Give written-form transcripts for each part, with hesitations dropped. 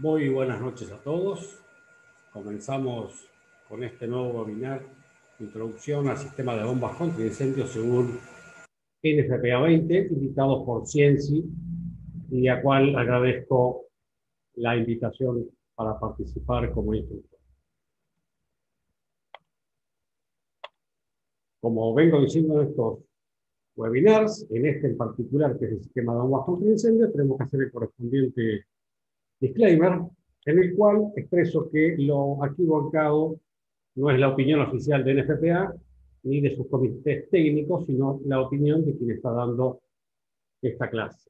Muy buenas noches a todos. Comenzamos con este nuevo webinar, Introducción al Sistema de Bombas contra Incendios según NFPA 20, invitados por Cienci, y a cual agradezco la invitación para participar como instructor. Como vengo diciendo en estos webinars, en este en particular, que es el sistema de bombas contra incendios, tenemos que hacer el correspondiente disclaimer, en el cual expreso que lo aquí volcado no es la opinión oficial de NFPA ni de sus comités técnicos, sino la opinión de quien está dando esta clase.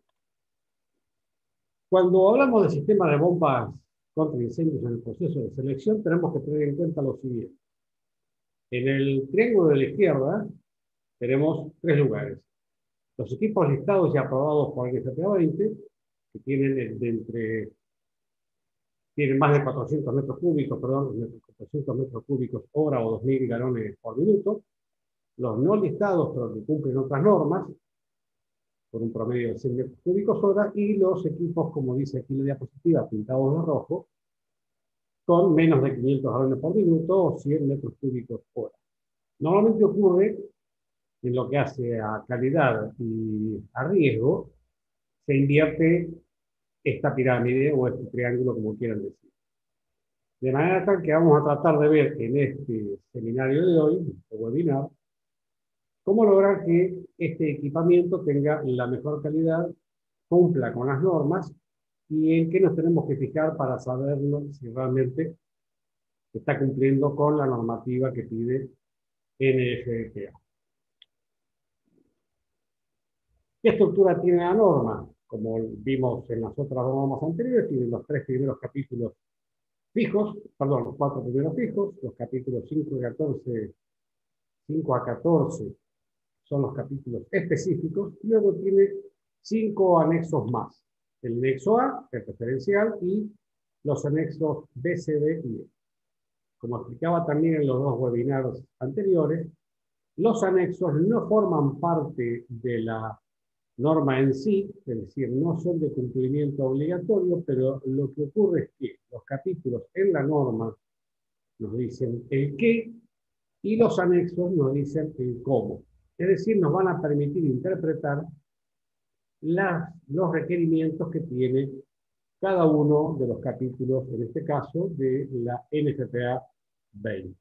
Cuando hablamos del sistema de bombas contra incendios en el proceso de selección, tenemos que tener en cuenta lo siguiente. En el triángulo de la izquierda tenemos tres lugares. Los equipos listados y aprobados por el NFPA 20, que tienen más de 400 metros cúbicos, 400 metros cúbicos hora o 2.000 galones por minuto. Los no listados, pero que cumplen otras normas, por un promedio de 100 metros cúbicos hora, y los equipos, como dice aquí la diapositiva, pintados de rojo, con menos de 500 galones por minuto o 100 metros cúbicos hora. Normalmente ocurre, en lo que hace a calidad y a riesgo, se invierte esta pirámide o este triángulo, como quieran decir. De manera tal que vamos a tratar de ver en este seminario de hoy, este webinar, cómo lograr que este equipamiento tenga la mejor calidad, cumpla con las normas, y en qué nos tenemos que fijar para saberlo si realmente está cumpliendo con la normativa que pide NFPA. ¿Qué estructura tiene la norma? Como vimos en las otras normas anteriores, tiene los tres primeros capítulos fijos, perdón, los cuatro primeros fijos, los capítulos 5 a 14 son los capítulos específicos, y luego tiene 5 anexos más. El anexo A, el referencial, y los anexos B, C, D y E. Como explicaba también en los dos webinars anteriores, los anexos no forman parte de la norma en sí, es decir, no son de cumplimiento obligatorio, pero lo que ocurre es que los capítulos en la norma nos dicen el qué y los anexos nos dicen el cómo. Es decir, nos van a permitir interpretar los requerimientos que tiene cada uno de los capítulos, en este caso, de la NFPA 20.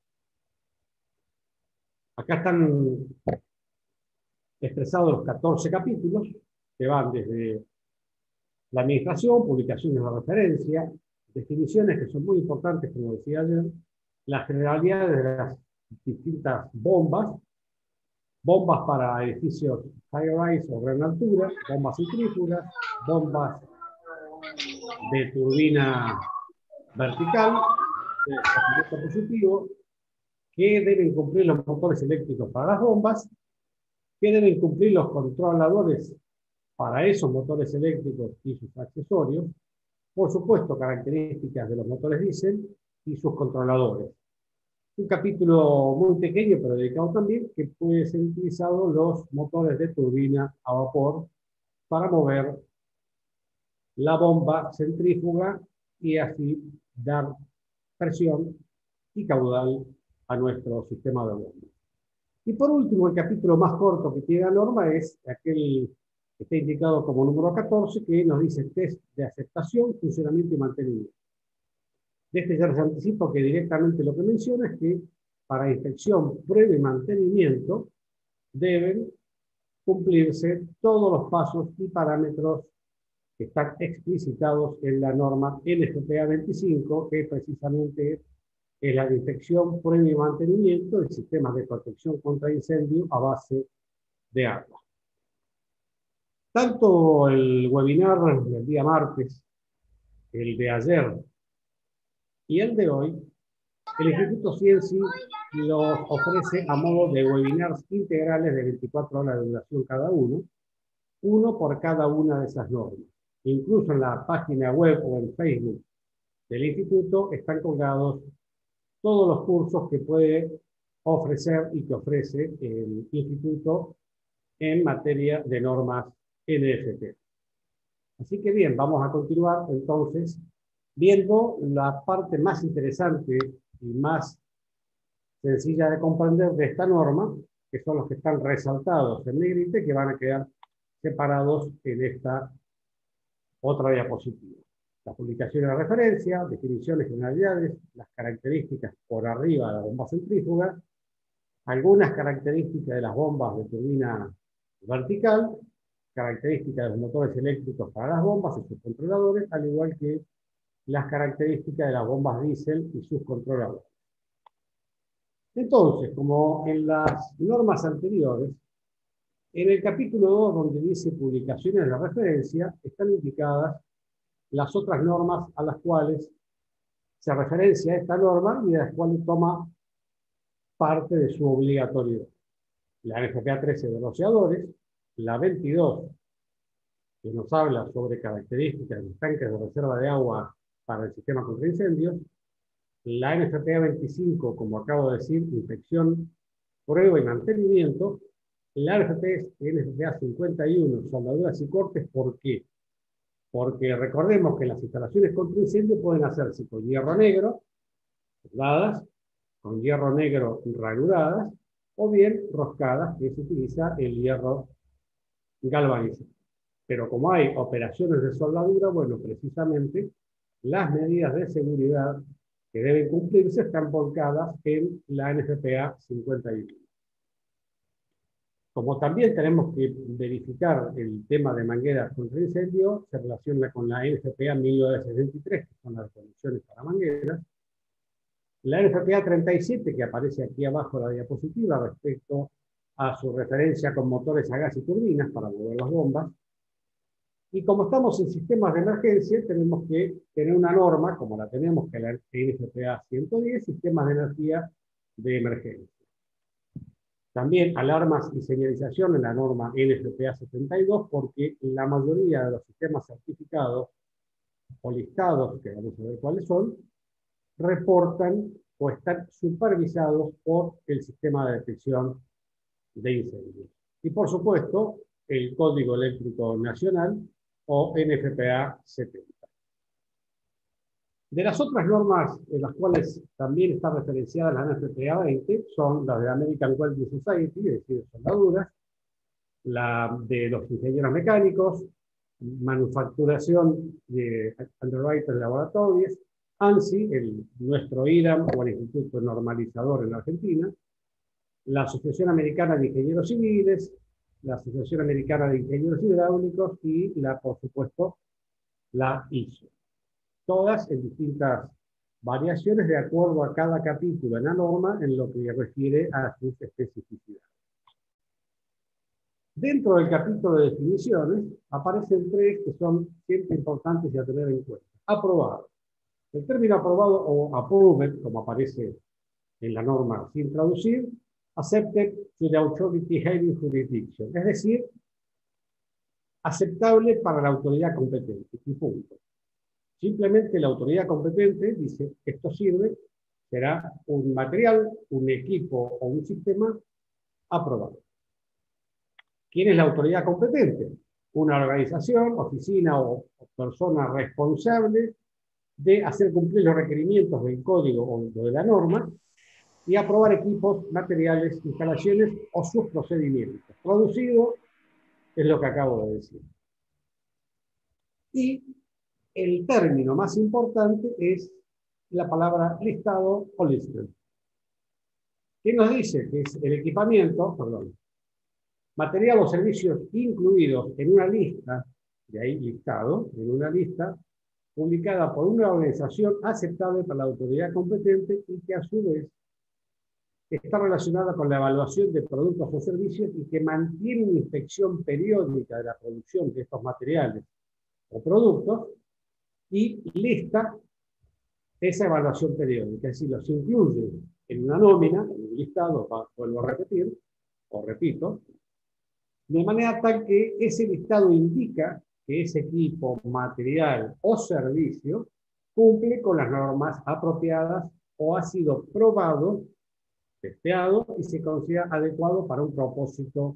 Acá están expresados los 14 capítulos, que van desde la administración, publicaciones de referencia, definiciones que son muy importantes, como decía ayer, las generalidades de las distintas bombas para edificios high-rise o gran altura, bombas centrífugas, bombas de turbina vertical, de positivo, que deben cumplir los motores eléctricos para las bombas, que deben cumplir los controladores para esos motores eléctricos y sus accesorios, por supuesto, características de los motores diésel y sus controladores. Un capítulo muy pequeño, pero dedicado también, que puede ser utilizado los motores de turbina a vapor para mover la bomba centrífuga y así dar presión y caudal a nuestro sistema de bombas. Y por último, el capítulo más corto que tiene la norma es aquel que está indicado como número 14, que nos dice test de aceptación, funcionamiento y mantenimiento. De este ya les anticipo que directamente lo que menciona es que para inspección, prueba y mantenimiento deben cumplirse todos los pasos y parámetros que están explicitados en la norma NFPA 25, que precisamente es la de inspección, prueba y mantenimiento de sistemas de protección contra incendio a base de agua. Tanto el webinar del día martes, el de ayer y el de hoy, el Instituto Cienci los ofrece a modo de webinars integrales de 24 horas de duración cada uno por cada una de esas normas. Incluso en la página web o en Facebook del Instituto están colgados todos los cursos que puede ofrecer y que ofrece el Instituto en materia de normas NFPA. Así que bien, vamos a continuar entonces viendo la parte más interesante y más sencilla de comprender de esta norma, que son los que están resaltados en negrita, que van a quedar separados en esta otra diapositiva. La publicación de referencia, definiciones, generalidades, las características por arriba de la bomba centrífuga, algunas características de las bombas de turbina vertical, características de los motores eléctricos para las bombas y sus controladores, al igual que las características de las bombas diésel y sus controladores. Entonces, como en las normas anteriores, en el capítulo 2, donde dice publicaciones de referencia, están indicadas las otras normas a las cuales se referencia esta norma y de las cuales toma parte de su obligatoriedad. La NFPA 13 de rociadores, la 22, que nos habla sobre características de los tanques de reserva de agua para el sistema contra incendios, la NFPA 25, como acabo de decir, inspección, prueba y mantenimiento, la NFPA 51, soldaduras y cortes. ¿Por qué? Porque recordemos que las instalaciones contra incendio pueden hacerse con hierro negro, soldadas, con hierro negro ranuradas, o bien roscadas, que se utiliza el hierro galvanizado. Pero como hay operaciones de soldadura, bueno, precisamente las medidas de seguridad que deben cumplirse están volcadas en la NFPA 51. Como también tenemos que verificar el tema de mangueras contra incendio, se relaciona con la NFPA 1963, que son las condiciones para mangueras. La NFPA 37, que aparece aquí abajo de la diapositiva, respecto a su referencia con motores a gas y turbinas para mover las bombas. Y como estamos en sistemas de emergencia, tenemos que tener una norma, como la tenemos, que es la NFPA 110, sistemas de energía de emergencia. También alarmas y señalización en la norma NFPA 72, porque la mayoría de los sistemas certificados o listados, que vamos a ver cuáles son, reportan o están supervisados por el sistema de detección de incendios. Y por supuesto, el Código Eléctrico Nacional o NFPA 70. De las otras normas en las cuales también está referenciada la NFPA 20 son las de American Welding Society, es decir, soldaduras, la de los ingenieros mecánicos, manufacturación de Underwriters Laboratories, ANSI, nuestro IRAM o el Instituto Normalizador en la Argentina, la Asociación Americana de Ingenieros Civiles, la Asociación Americana de Ingenieros Hidráulicos y, por supuesto, la ISO. Todas en distintas variaciones de acuerdo a cada capítulo en la norma en lo que refiere a sus especificidades. Dentro del capítulo de definiciones aparecen tres que son siempre importantes y a tener en cuenta. Aprobado. El término aprobado o approved, como aparece en la norma sin traducir, accepted to the authority having jurisdiction, es decir, aceptable para la autoridad competente, y punto. Simplemente la autoridad competente dice, esto sirve, será un material, un equipo o un sistema aprobado. ¿Quién es la autoridad competente? Una organización, oficina o persona responsable de hacer cumplir los requerimientos del código o de la norma y aprobar equipos, materiales, instalaciones o sus procedimientos. Traducido es lo que acabo de decir. Y el término más importante es la palabra listado o listed. ¿Qué nos dice? Que es el equipamiento, material o servicios incluidos en una lista, de ahí listado, en una lista publicada por una organización aceptable para la autoridad competente y que a su vez está relacionada con la evaluación de productos o servicios y que mantiene una inspección periódica de la producción de estos materiales o productos y lista esa evaluación periódica, es decir, los incluye en una nómina, en un listado, vuelvo a repetir, o repito, de manera tal que ese listado indica que ese equipo, material o servicio cumple con las normas apropiadas o ha sido probado, testeado y se considera adecuado para un propósito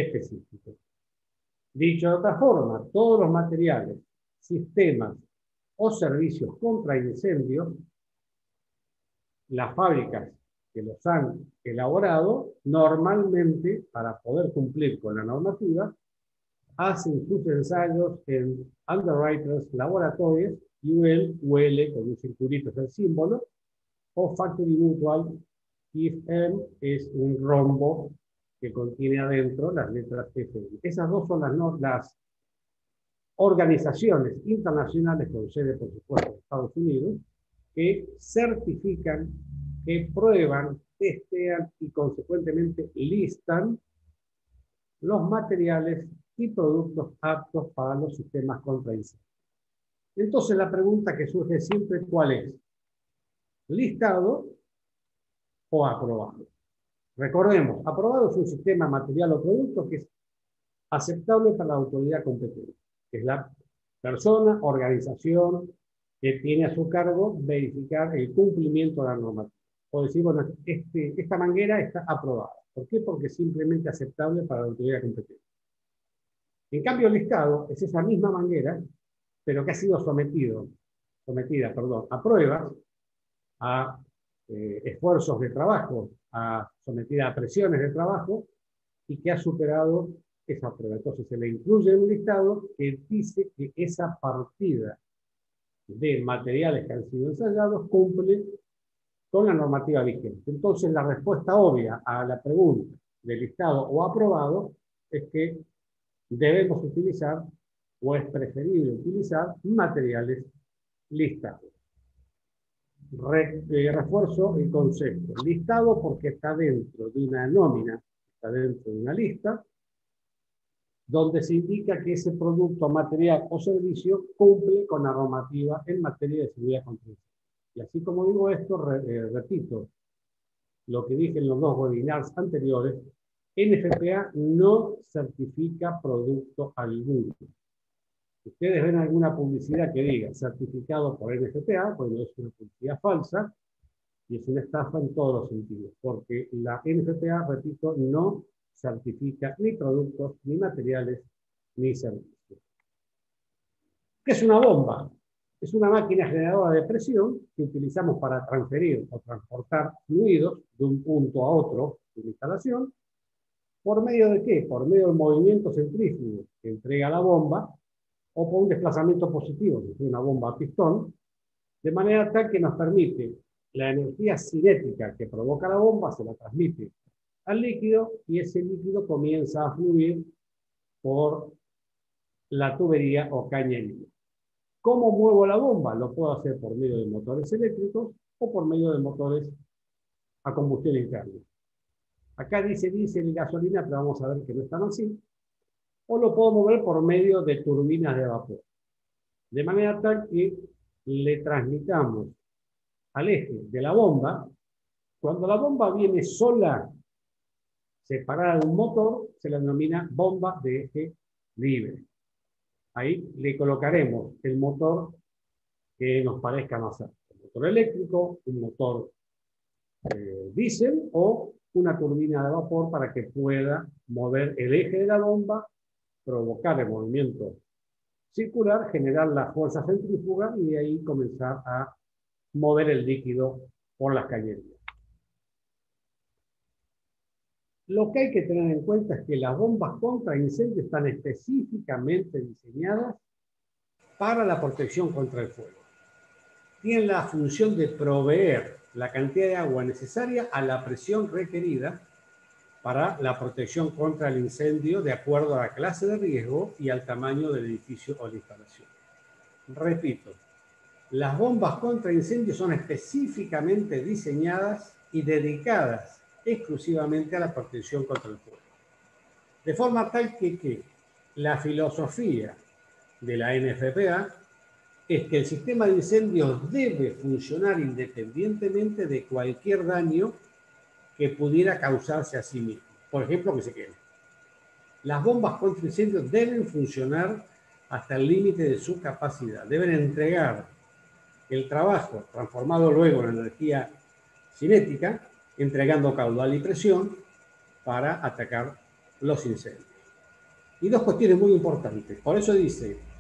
específico. Dicho de otra forma, todos los materiales, sistemas o servicios contra incendios, las fábricas que los han elaborado, normalmente, para poder cumplir con la normativa, hacen sus ensayos en Underwriters Laboratories, UL con un circulito es el símbolo, o Factory Mutual, IFM es un rombo que contiene adentro las letras FM. Esas dos son las organizaciones internacionales con sede, por supuesto, en Estados Unidos, que certifican, que prueban, testean y consecuentemente listan los materiales y productos aptos para los sistemas contra incendios. Entonces la pregunta que surge siempre, ¿cuál es? ¿Listado o aprobado? Recordemos, aprobado es un sistema material o producto que es aceptable para la autoridad competente, que es la persona, organización que tiene a su cargo verificar el cumplimiento de la normativa. O decir, bueno, esta manguera está aprobada. ¿Por qué? Porque es simplemente aceptable para la autoridad competente. En cambio, el listado es esa misma manguera, pero que ha sido sometida a pruebas, a esfuerzos de trabajo, sometida a presiones de trabajo, y que ha superado esa prueba. Entonces se le incluye un listado que dice que esa partida de materiales que han sido ensayados cumple con la normativa vigente. Entonces la respuesta obvia a la pregunta de listado o aprobado es que debemos utilizar, o es preferible utilizar, materiales listados. Refuerzo el concepto. Listado porque está dentro de una nómina, está dentro de una lista, donde se indica que ese producto, material o servicio cumple con la normativa en materia de seguridad contra incendios. Y así como digo esto, repito lo que dije en los dos webinars anteriores, NFPA no certifica producto alguno. Ustedes ven alguna publicidad que diga certificado por NFPA, bueno, es una publicidad falsa y es una estafa en todos los sentidos, porque la NFPA, repito, no certifica ni productos, ni materiales, ni servicios. ¿Qué es una bomba? Es una máquina generadora de presión que utilizamos para transferir o transportar fluidos de un punto a otro de la instalación. ¿Por medio de qué? Por medio del movimiento centrífugo que entrega la bomba, o por un desplazamiento positivo, que es una bomba a pistón, de manera tal que nos permite la energía cinética que provoca la bomba, se la transmite al líquido, y ese líquido comienza a fluir por la tubería o cañería. ¿Cómo muevo la bomba? Lo puedo hacer por medio de motores eléctricos o por medio de motores a combustión interna. Acá dice diésel y gasolina, pero vamos a ver que no están así. O lo puedo mover por medio de turbinas de vapor. De manera tal que le transmitamos al eje de la bomba. Cuando la bomba viene sola, separada de un motor, se la denomina bomba de eje libre. Ahí le colocaremos el motor que nos parezca más apto. Un motor eléctrico, un motor diésel o una turbina de vapor para que pueda mover el eje de la bomba, provocar el movimiento circular, generar la fuerza centrífuga y de ahí comenzar a mover el líquido por las cañerías. Lo que hay que tener en cuenta es que las bombas contra incendios están específicamente diseñadas para la protección contra el fuego. Tienen la función de proveer la cantidad de agua necesaria a la presión requerida para la protección contra el incendio de acuerdo a la clase de riesgo y al tamaño del edificio o la instalación. Repito, las bombas contra incendios son específicamente diseñadas y dedicadas exclusivamente a la protección contra el fuego. De forma tal que la filosofía de la NFPA es que el sistema de incendios debe funcionar independientemente de cualquier daño que pudiera causarse a sí mismo. Por ejemplo, que se queme. Las bombas contra incendios deben funcionar hasta el límite de su capacidad. Deben entregar el trabajo transformado luego en energía cinética, entregando caudal y presión para atacar los incendios. Y dos cuestiones muy importantes. Por eso dice,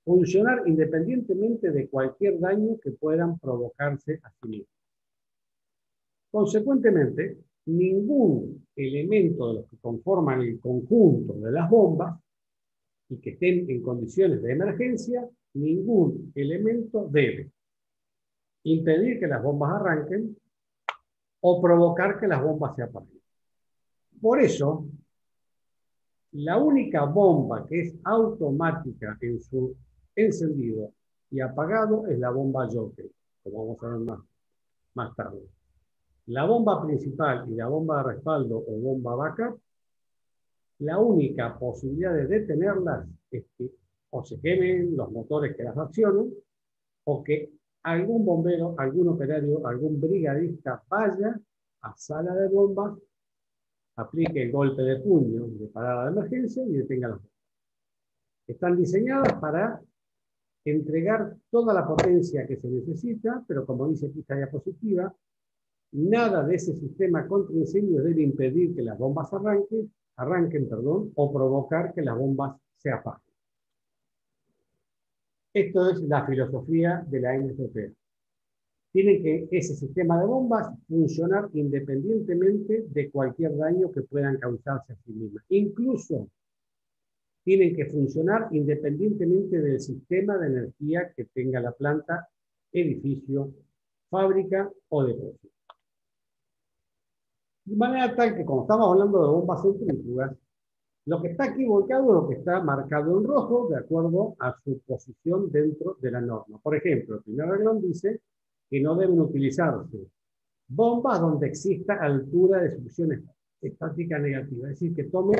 funcionar independientemente de cualquier daño que puedan provocarse a sí mismos. Consecuentemente, ningún elemento de los que conforman el conjunto de las bombas y que estén en condiciones de emergencia, ningún elemento debe impedir que las bombas arranquen o provocar que las bombas se apaguen. Por eso, la única bomba que es automática en su encendido y apagado es la bomba jockey, como vamos a ver más tarde. La bomba principal y la bomba de respaldo o bomba backup, la única posibilidad de detenerlas es que o se quemen los motores que las accionan, o que algún bombero, algún operario, algún brigadista vaya a sala de bombas, aplique el golpe de puño de parada de emergencia y detenga las bombas. Están diseñadas para entregar toda la potencia que se necesita, pero como dice aquí esta diapositiva, nada de ese sistema contra incendios debe impedir que las bombas arranquen, o provocar que las bombas se apaguen. Esto es la filosofía de la NFPA. Tiene que ese sistema de bombas funcionar independientemente de cualquier daño que puedan causarse a sí mismas. Incluso tienen que funcionar independientemente del sistema de energía que tenga la planta, edificio, fábrica o depósito. De manera tal que, como estamos hablando de bombas centrífugas, lo que está aquí volcado es lo que está marcado en rojo de acuerdo a su posición dentro de la norma. Por ejemplo, el primer renglón dice que no deben utilizarse bombas donde exista altura de succión estática negativa, es decir, que tome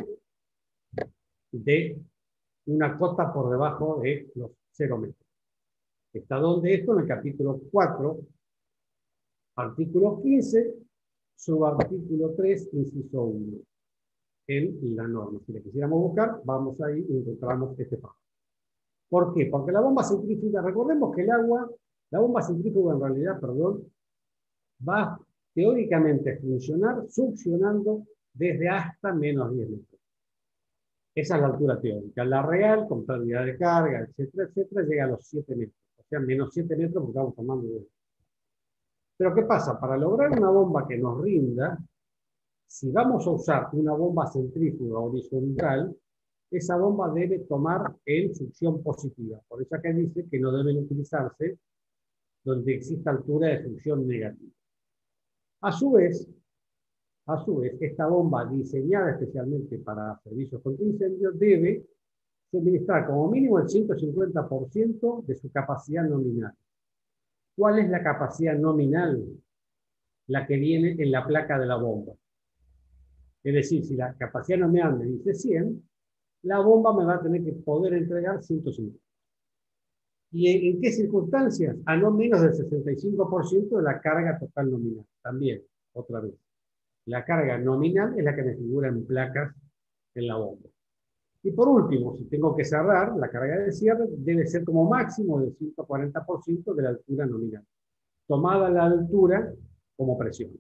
de una cota por debajo de los 0 metros. Está donde esto en el capítulo 4, artículo 15, subartículo 3, inciso 1, en la norma. Si la quisiéramos buscar, vamos ahí y encontramos este párrafo. ¿Por qué? Porque la bomba centrífuga, recordemos que la bomba centrífuga en realidad, va teóricamente a funcionar succionando desde hasta menos 10 metros. Esa es la altura teórica. La real, con pérdida de carga, etcétera, llega a los 7 metros. O sea, menos 7 metros porque estamos tomando de... Pero ¿qué pasa? Para lograr una bomba que nos rinda, si vamos a usar una bomba centrífuga horizontal, esa bomba debe tomar en succión positiva. Por eso acá dice que no deben utilizarse donde exista altura de succión negativa. A su vez, esta bomba diseñada especialmente para servicios contra incendios debe suministrar como mínimo el 150% de su capacidad nominal. ¿Cuál es la capacidad nominal? La que viene en la placa de la bomba. Es decir, si la capacidad nominal me dice 100, la bomba me va a tener que poder entregar 150. ¿Y en qué circunstancias? A no menos del 65% de la carga total nominal. También, otra vez. La carga nominal es la que me figura en placas en la bomba. Y por último, si tengo que cerrar, la carga de cierre debe ser como máximo del 140% de la altura nominal. Tomada la altura como presión.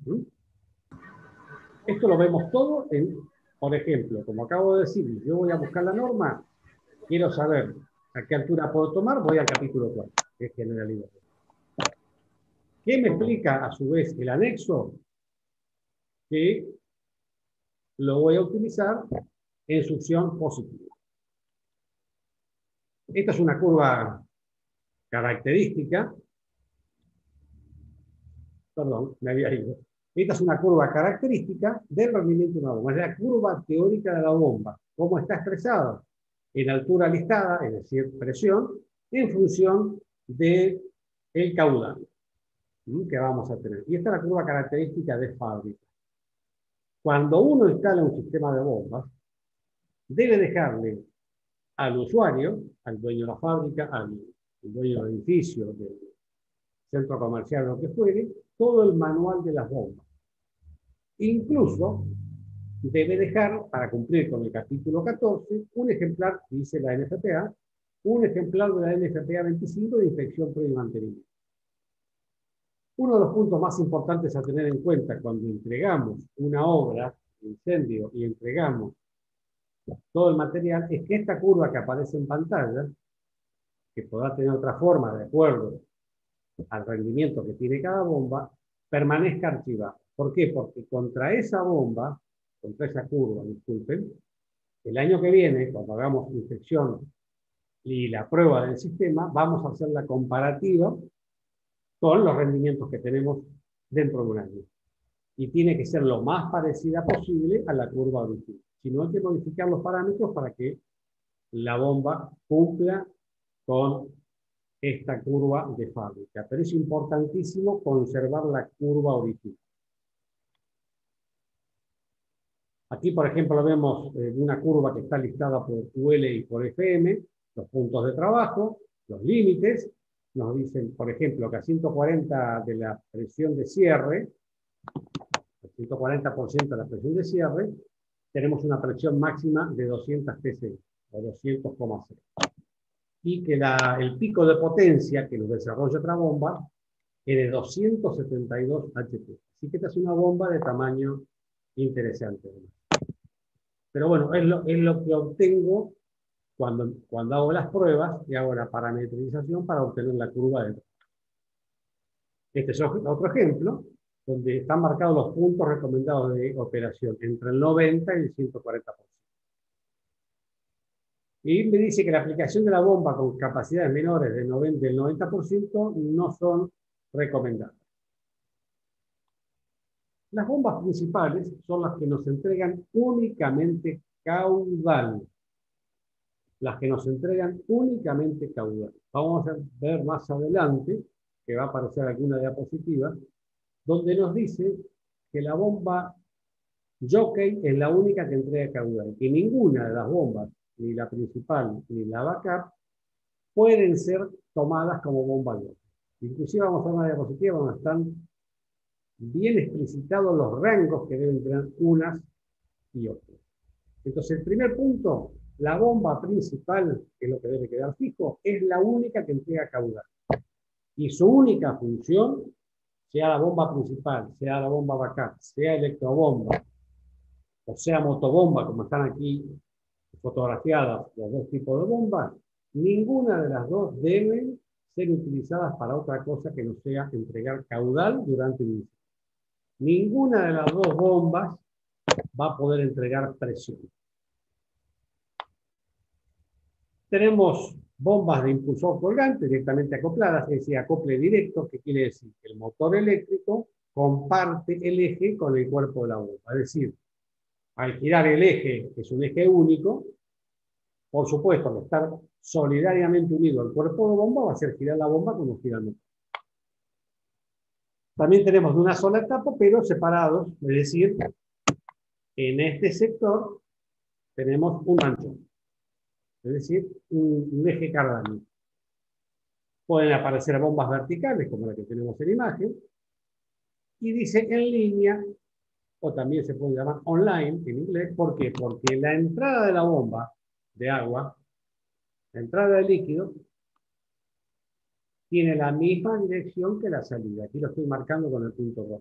Esto lo vemos todo por ejemplo, como acabo de decir, yo voy a buscar la norma, quiero saber a qué altura puedo tomar, voy al capítulo 4, que es generalidad. ¿Qué me explica a su vez el anexo? Que lo voy a utilizar en succión positiva. Esta es una curva característica. Perdón, me había ido. Esta es una curva característica del rendimiento de una bomba. Es la curva teórica de la bomba. ¿Cómo está expresada? En altura listada, es decir, presión, en función del caudal que vamos a tener. Y esta es la curva característica de fábrica. Cuando uno instala un sistema de bombas, debe dejarle al usuario, al dueño de la fábrica, al dueño del edificio, del centro comercial, lo que fuere, todo el manual de las bombas. Incluso debe dejar, para cumplir con el capítulo 14, un ejemplar, dice la NFPA, un ejemplar de la NFPA 25 de inspección previa y mantenimiento. Uno de los puntos más importantes a tener en cuenta cuando entregamos una obra de incendio y entregamos todo el material es que esta curva que aparece en pantalla que podrá tener otra forma de acuerdo al rendimiento que tiene cada bomba, permanezca archivada. ¿Por qué? Porque contra esa bomba, contra esa curva, disculpen, el año que viene, cuando hagamos inspección y la prueba del sistema, vamos a hacer la comparativa con los rendimientos que tenemos dentro de un año. Y tiene que ser lo más parecida posible a la curva original. Si no, hay que modificar los parámetros para que la bomba cumpla con esta curva de fábrica. Pero es importantísimo conservar la curva original. Aquí, por ejemplo, vemos una curva que está listada por QL y por FM, los puntos de trabajo, los límites. Nos dicen, por ejemplo, que a 140 de la presión de cierre, el 140% de la presión de cierre, tenemos una presión máxima de 200 psi, o 200,0. Y que el pico de potencia que nos desarrolla otra bomba es de 272 HP. Así que esta es una bomba de tamaño interesante. Pero bueno, es lo que obtengo cuando hago las pruebas y hago la parametrización para obtener la curva de. Este es otro ejemplo, donde están marcados los puntos recomendados de operación, entre el 90 y el 140%. Y me dice que la aplicación de la bomba con capacidades menores del 90% no son recomendadas. Las bombas principales son las que nos entregan únicamente caudal. Las que nos entregan únicamente caudal. Vamos a ver más adelante, que va a aparecer alguna diapositiva, donde nos dice que la bomba Jockey es la única que entrega caudal, y ninguna de las bombas, ni la principal ni la backup, pueden ser tomadas como bomba Jockey. Inclusive vamos a ver una diapositiva donde están bien explicitados los rangos que deben tener unas y otras. Entonces, el primer punto, la bomba principal, que es lo que debe quedar fijo, es la única que entrega caudal. Y su única función, sea la bomba principal, sea la bomba backup, sea electrobomba, o sea motobomba, como están aquí fotografiadas los dos tipos de bombas, ninguna de las dos deben ser utilizadas para otra cosa que no sea entregar caudal durante el incendio. Ninguna de las dos bombas va a poder entregar presión. Tenemos bombas de impulsor colgante directamente acopladas, es decir, acople directo, que quiere decir que el motor eléctrico comparte el eje con el cuerpo de la bomba. Es decir, al girar el eje, que es un eje único, por supuesto, al estar solidariamente unido al cuerpo de bomba, va a hacer girar la bomba como gira el motor. También tenemos de una sola etapa, pero separados, es decir, en este sector tenemos un manchón, es decir, un eje cardáneo. Pueden aparecer bombas verticales, como la que tenemos en la imagen, y dice en línea, o también se puede llamar online en inglés. ¿Por qué? Porque la entrada de la bomba de agua, la entrada de líquido, tiene la misma dirección que la salida. Aquí lo estoy marcando con el punto rojo.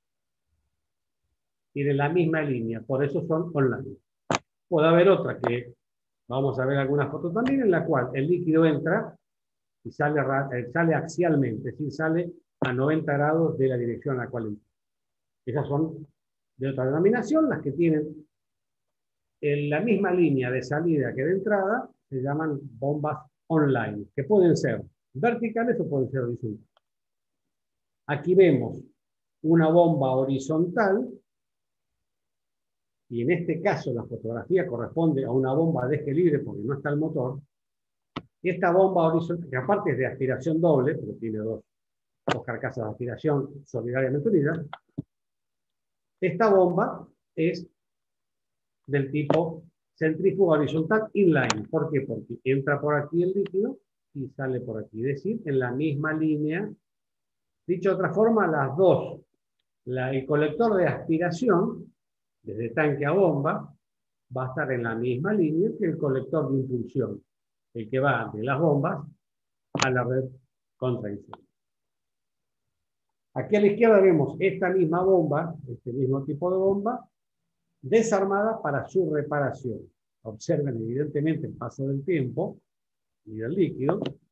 Tiene la misma línea, por eso son online. Puede haber otra que vamos a ver algunas fotos también, en la cual el líquido entra y sale axialmente, es decir, sale a 90 grados de la dirección a la cual entra. Esas son de otra denominación, las que tienen en la misma línea de salida que de entrada, se llaman bombas online, que pueden ser verticales o pueden ser horizontales. Aquí vemos una bomba horizontal, y en este caso la fotografía corresponde a una bomba de eje libre porque no está el motor. Y esta bomba horizontal, que aparte es de aspiración doble, pero tiene dos carcasas de aspiración solidariamente unidas, esta bomba es del tipo centrífuga horizontal inline. ¿Por qué? Porque entra por aquí el líquido y sale por aquí. Es decir, en la misma línea. Dicho de otra forma, las dos. El colector de aspiración, desde tanque a bomba, va a estar en la misma línea que el colector de impulsión, el que va de las bombas a la red contra incendio. Aquí a la izquierda vemos esta misma bomba, este mismo tipo de bomba, desarmada para su reparación. Observen evidentemente el paso del tiempo y del líquido,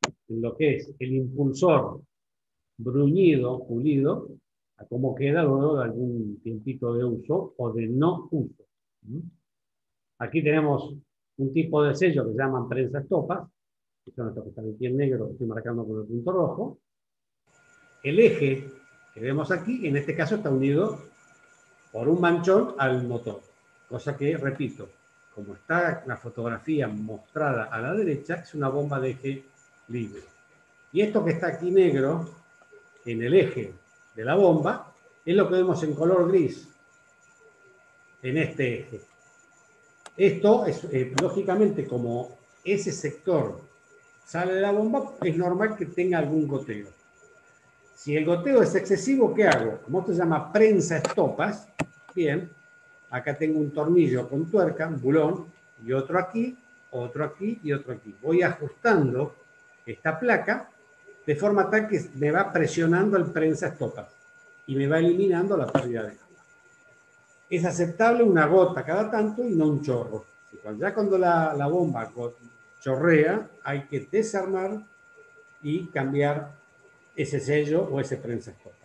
en lo que es el impulsor bruñido, pulido, a cómo queda luego de algún tiempito de uso o de no uso. Aquí tenemos un tipo de sello que se llaman prensa estopas, que son estos que están aquí en negro, que estoy marcando con el punto rojo. El eje que vemos aquí, en este caso, está unido por un manchón al motor, cosa que, repito, como está la fotografía mostrada a la derecha, es una bomba de eje libre. Y esto que está aquí negro, en el eje de la bomba, es lo que vemos en color gris, en este eje. Esto es, lógicamente, como ese sector sale de la bomba, es normal que tenga algún goteo. Si el goteo es excesivo, ¿qué hago? Como esto se llama prensa estopas, bien, acá tengo un tornillo con tuerca, un bulón, y otro aquí y otro aquí. Voy ajustando esta placa de forma tal que me va presionando el prensa estopas y me va eliminando la pérdida de agua. Es aceptable una gota cada tanto y no un chorro. Ya cuando la bomba chorrea, hay que desarmar y cambiar ese sello o ese prensa estopas.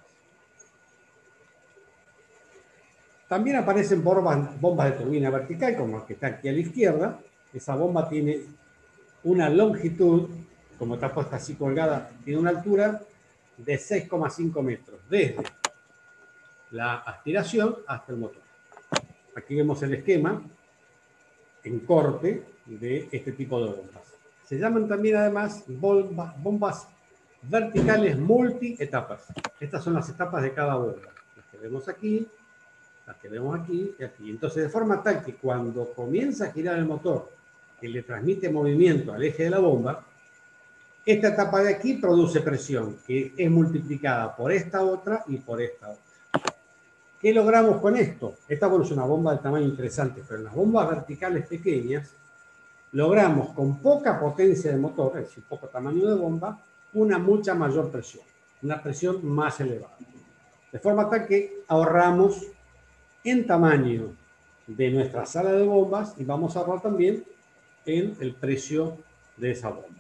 También aparecen bombas de turbina vertical, como la que está aquí a la izquierda. Esa bomba tiene una longitud, como está puesta así colgada, tiene una altura de 6,5 metros, desde la aspiración hasta el motor. Aquí vemos el esquema en corte de este tipo de bombas. Se llaman también, además, bombas verticales multietapas. Estas son las etapas de cada bomba. Las que vemos aquí, las que vemos aquí y aquí. Entonces, de forma tal que cuando comienza a girar el motor, que le transmite movimiento al eje de la bomba, esta etapa de aquí produce presión, que es multiplicada por esta otra y por esta otra. ¿Qué logramos con esto? Esta es una bomba de tamaño interesante, pero en las bombas verticales pequeñas logramos con poca potencia de motor, es decir, poco tamaño de bomba, una mucha mayor presión, una presión más elevada. De forma tal que ahorramos en tamaño de nuestra sala de bombas y vamos a ahorrar también en el precio de esa bomba.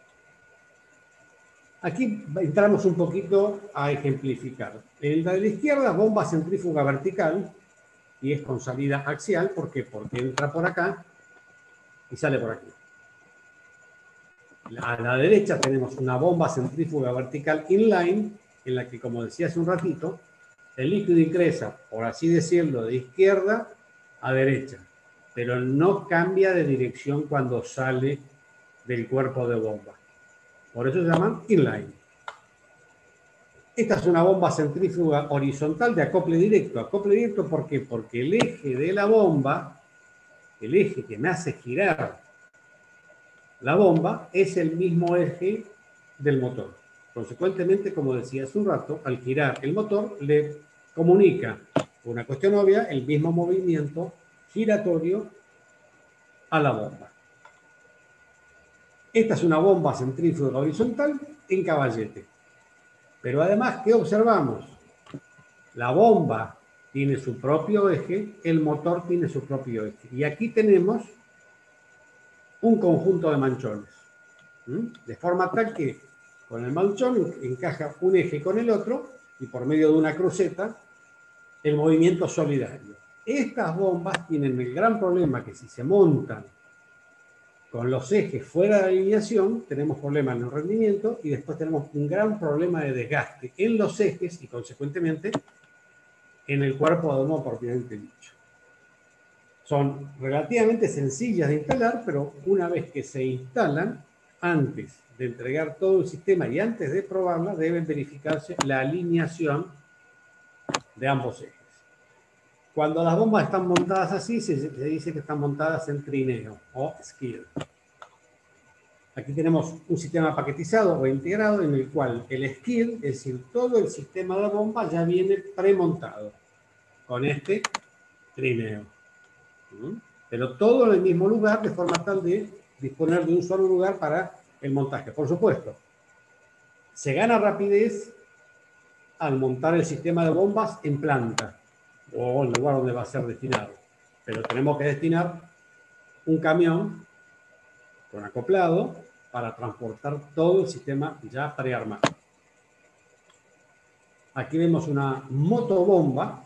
Aquí entramos un poquito a ejemplificar. En la de la izquierda, bomba centrífuga vertical, y es con salida axial. ¿Por qué? Porque entra por acá y sale por aquí. A la derecha tenemos una bomba centrífuga vertical inline, en la que, como decía hace un ratito, el líquido ingresa, por así decirlo, de izquierda a derecha, pero no cambia de dirección cuando sale del cuerpo de bomba. Por eso se llaman inline. Esta es una bomba centrífuga horizontal de acople directo. ¿Acople directo por qué? Porque el eje de la bomba, el eje que me hace girar la bomba, es el mismo eje del motor. Consecuentemente, como decía hace un rato, al girar el motor le comunica, por una cuestión obvia, el mismo movimiento giratorio a la bomba. Esta es una bomba centrífuga horizontal en caballete. Pero además, ¿qué observamos? La bomba tiene su propio eje, el motor tiene su propio eje. Y aquí tenemos un conjunto de manchones. De forma tal que con el manchón encaja un eje con el otro y por medio de una cruceta el movimiento solidario. Estas bombas tienen el gran problema que si se montan con los ejes fuera de alineación, tenemos problemas en el rendimiento y después tenemos un gran problema de desgaste en los ejes y, consecuentemente, en el cuerpo de bomba propiamente dicho. Son relativamente sencillas de instalar, pero una vez que se instalan, antes de entregar todo el sistema y antes de probarla, deben verificarse la alineación de ambos ejes. Cuando las bombas están montadas así, se dice que están montadas en trineo o skid. Aquí tenemos un sistema paquetizado o integrado en el cual el skid, es decir, todo el sistema de bomba ya viene premontado con este trineo. Pero todo en el mismo lugar, de forma tal de disponer de un solo lugar para el montaje. Por supuesto, se gana rapidez al montar el sistema de bombas en planta o en el lugar donde va a ser destinado. Pero tenemos que destinar un camión con acoplado para transportar todo el sistema ya prearmado. Aquí vemos una motobomba.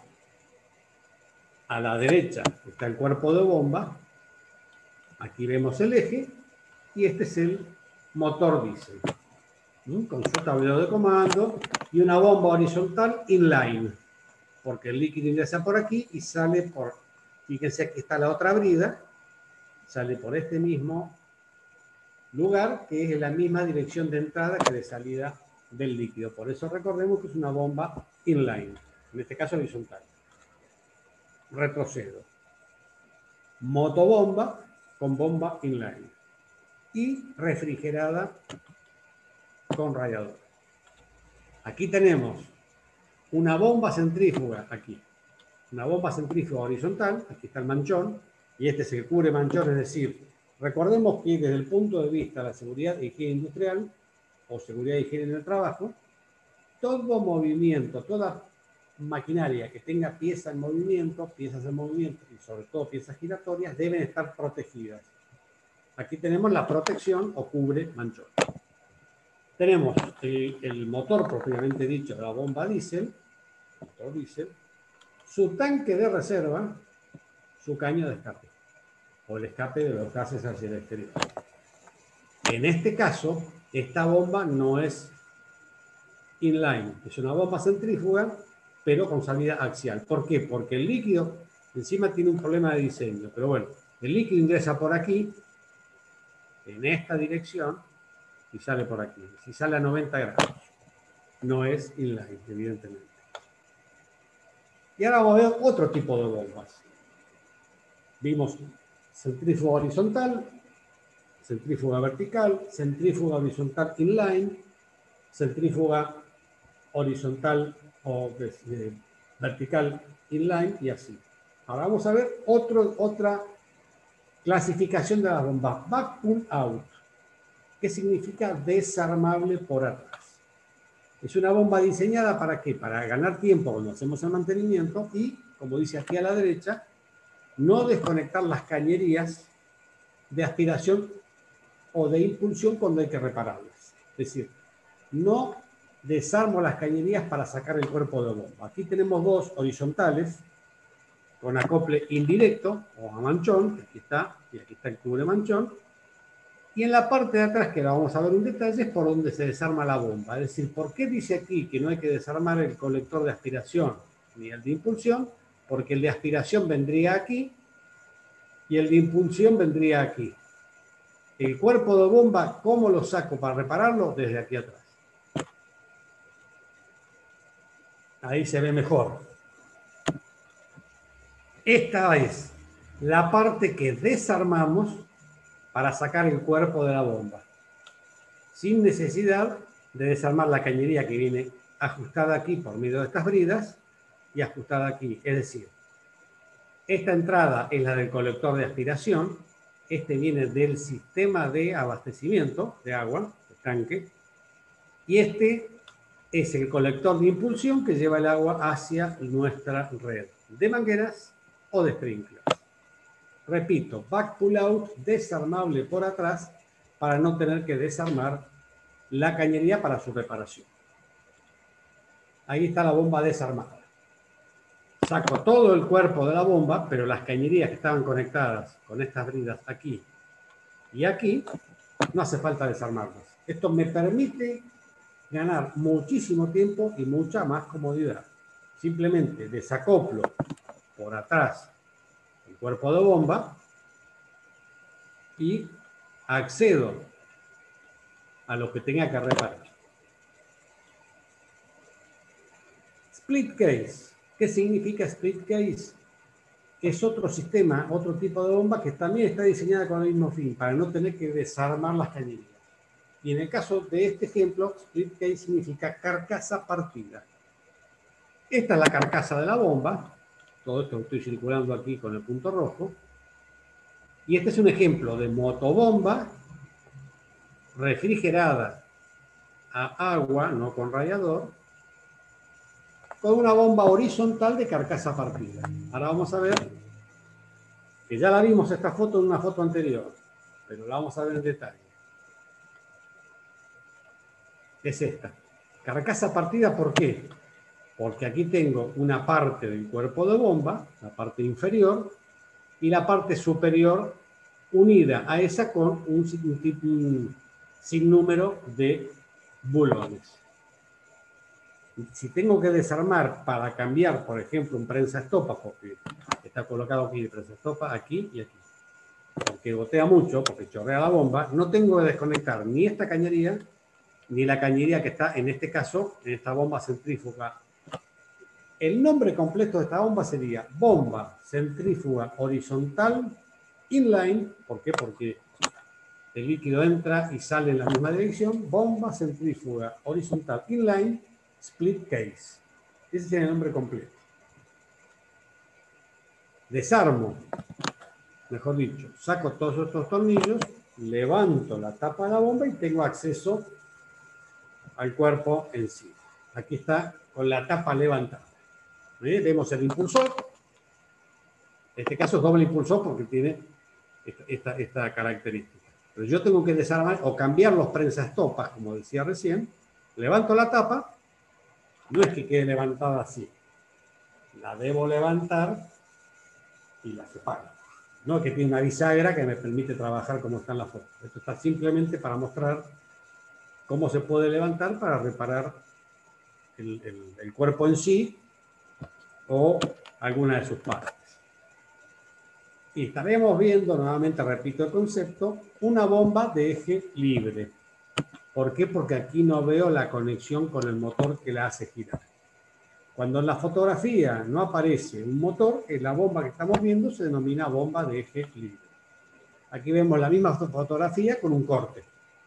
A la derecha está el cuerpo de bomba. Aquí vemos el eje. Y este es el motor diésel, con su tablero de comando y una bomba horizontal inline, porque el líquido ingresa por aquí y sale por, fíjense aquí está la otra brida, sale por este mismo lugar, que es la misma dirección de entrada que de salida del líquido. Por eso recordemos que es una bomba inline, en este caso horizontal. Retrocedo. Motobomba con bomba inline y refrigerada con radiador. Aquí tenemos una bomba centrífuga, aquí. Una bomba centrífuga horizontal, aquí está el manchón, y este es el cubre manchón, es decir, recordemos que desde el punto de vista de la seguridad e higiene industrial, o seguridad e higiene en el trabajo, todo movimiento, toda maquinaria que tenga piezas en movimiento y sobre todo piezas giratorias, deben estar protegidas. Aquí tenemos la protección o cubre manchón. Tenemos el motor propiamente dicho de la bomba diésel, su tanque de reserva, su caño de escape, o el escape de los gases hacia el exterior. En este caso, esta bomba no es inline, es una bomba centrífuga, pero con salida axial. ¿Por qué? Porque el líquido encima tiene un problema de diseño, pero bueno, el líquido ingresa por aquí, en esta dirección, y sale por aquí. Si sale a 90 grados, no es inline, evidentemente. Y ahora vamos a ver otro tipo de bombas. Vimos centrífuga horizontal, centrífuga vertical, centrífuga horizontal inline, centrífuga horizontal o vertical inline y así. Ahora vamos a ver otra clasificación de las bombas. Back pull out, que significa desarmable por atrás. Es una bomba diseñada ¿para qué? Para ganar tiempo cuando hacemos el mantenimiento y, como dice aquí a la derecha, no desconectar las cañerías de aspiración o de impulsión cuando hay que repararlas. Es decir, no desarmo las cañerías para sacar el cuerpo de bomba. Aquí tenemos dos horizontales con acople indirecto o a manchón, aquí está, y aquí está el cubre manchón. Y en la parte de atrás, que la vamos a ver en detalle, es por donde se desarma la bomba. Es decir, ¿por qué dice aquí que no hay que desarmar el colector de aspiración ni el de impulsión? Porque el de aspiración vendría aquí y el de impulsión vendría aquí. El cuerpo de bomba, ¿cómo lo saco para repararlo? Desde aquí atrás. Ahí se ve mejor. Esta es la parte que desarmamos para sacar el cuerpo de la bomba, sin necesidad de desarmar la cañería que viene ajustada aquí por medio de estas bridas y ajustada aquí. Es decir, esta entrada es la del colector de aspiración, este viene del sistema de abastecimiento de agua, el tanque, y este es el colector de impulsión que lleva el agua hacia nuestra red de mangueras o de sprinklers. Repito, back pull out, desarmable por atrás para no tener que desarmar la cañería para su reparación. Ahí está la bomba desarmada. Saco todo el cuerpo de la bomba, pero las cañerías que estaban conectadas con estas bridas aquí y aquí, no hace falta desarmarlas. Esto me permite ganar muchísimo tiempo y mucha más comodidad. Simplemente desacoplo por atrás el cuerpo de bomba y accedo a lo que tenga que reparar. Split case. ¿Qué significa split case? Es otro sistema, otro tipo de bomba que también está diseñada con el mismo fin, para no tener que desarmar las cañerías. Y en el caso de este ejemplo, split case significa carcasa partida. Esta es la carcasa de la bomba. Todo esto lo estoy circulando aquí con el punto rojo. Y este es un ejemplo de motobomba refrigerada a agua, no con radiador, con una bomba horizontal de carcasa partida. Ahora vamos a ver, que ya la vimos esta foto en una foto anterior, pero la vamos a ver en detalle. es esta. Carcasa partida, ¿por qué? Porque aquí tengo una parte del cuerpo de bomba, la parte inferior, y la parte superior unida a esa con un sinnúmero de bulones. Si tengo que desarmar para cambiar, por ejemplo, un prensa-estopa, porque está colocado aquí el prensa-estopa, aquí y aquí, porque gotea mucho, porque chorrea la bomba, no tengo que desconectar ni esta cañería, ni la cañería que está, en este caso, en esta bomba centrífuga. El nombre completo de esta bomba sería bomba centrífuga horizontal inline. ¿Por qué? Porque el líquido entra y sale en la misma dirección. Bomba centrífuga horizontal inline split case. Ese es el nombre completo. Desarmo, mejor dicho, saco todos estos tornillos, levanto la tapa de la bomba y tengo acceso al cuerpo en sí. Aquí está con la tapa levantada. Vemos el impulsor. En este caso es doble impulsor porque tiene esta característica. Pero yo tengo que desarmar o cambiar los prensa-estopas, como decía recién. Levanto la tapa, no es que quede levantada así. La debo levantar y la separo. No que tiene una bisagra que me permite trabajar como está en la foto. Esto está simplemente para mostrar cómo se puede levantar para reparar el cuerpo en sí o alguna de sus partes. Y estaremos viendo, nuevamente repito el concepto, una bomba de eje libre. ¿Por qué? Porque aquí no veo la conexión con el motor que la hace girar. Cuando en la fotografía no aparece un motor, la bomba que estamos viendo se denomina bomba de eje libre. Aquí vemos la misma fotografía con un corte.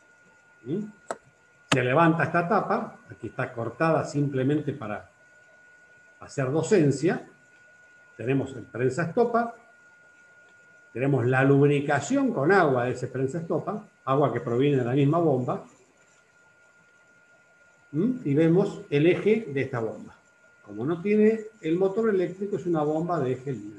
Se levanta esta tapa, aquí está cortada simplemente para hacer docencia. Tenemos el prensa-estopa, tenemos la lubricación con agua de ese prensa-estopa, agua que proviene de la misma bomba, y vemos el eje de esta bomba. Como no tiene el motor eléctrico, es una bomba de eje libre.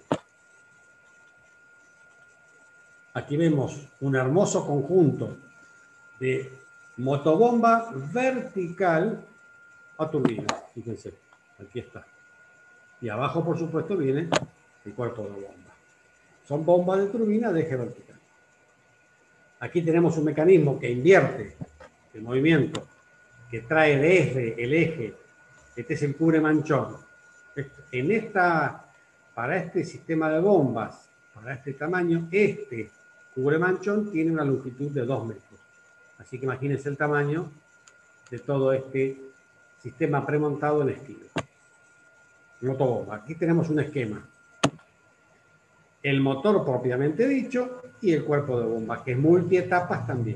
Aquí vemos un hermoso conjunto de motobomba vertical a turbina. Fíjense, aquí está. Y abajo, por supuesto, viene el cuerpo de bomba. Son bombas de turbina de eje vertical. Aquí tenemos un mecanismo que invierte el movimiento, que trae desde el eje. Este es el cubre manchón. Para este sistema de bombas, para este tamaño, este cubre manchón tiene una longitud de 2 metros. Así que imagínense el tamaño de todo este sistema premontado en estilo. Motobomba. Aquí tenemos un esquema. El motor propiamente dicho y el cuerpo de bomba, que es multietapas también.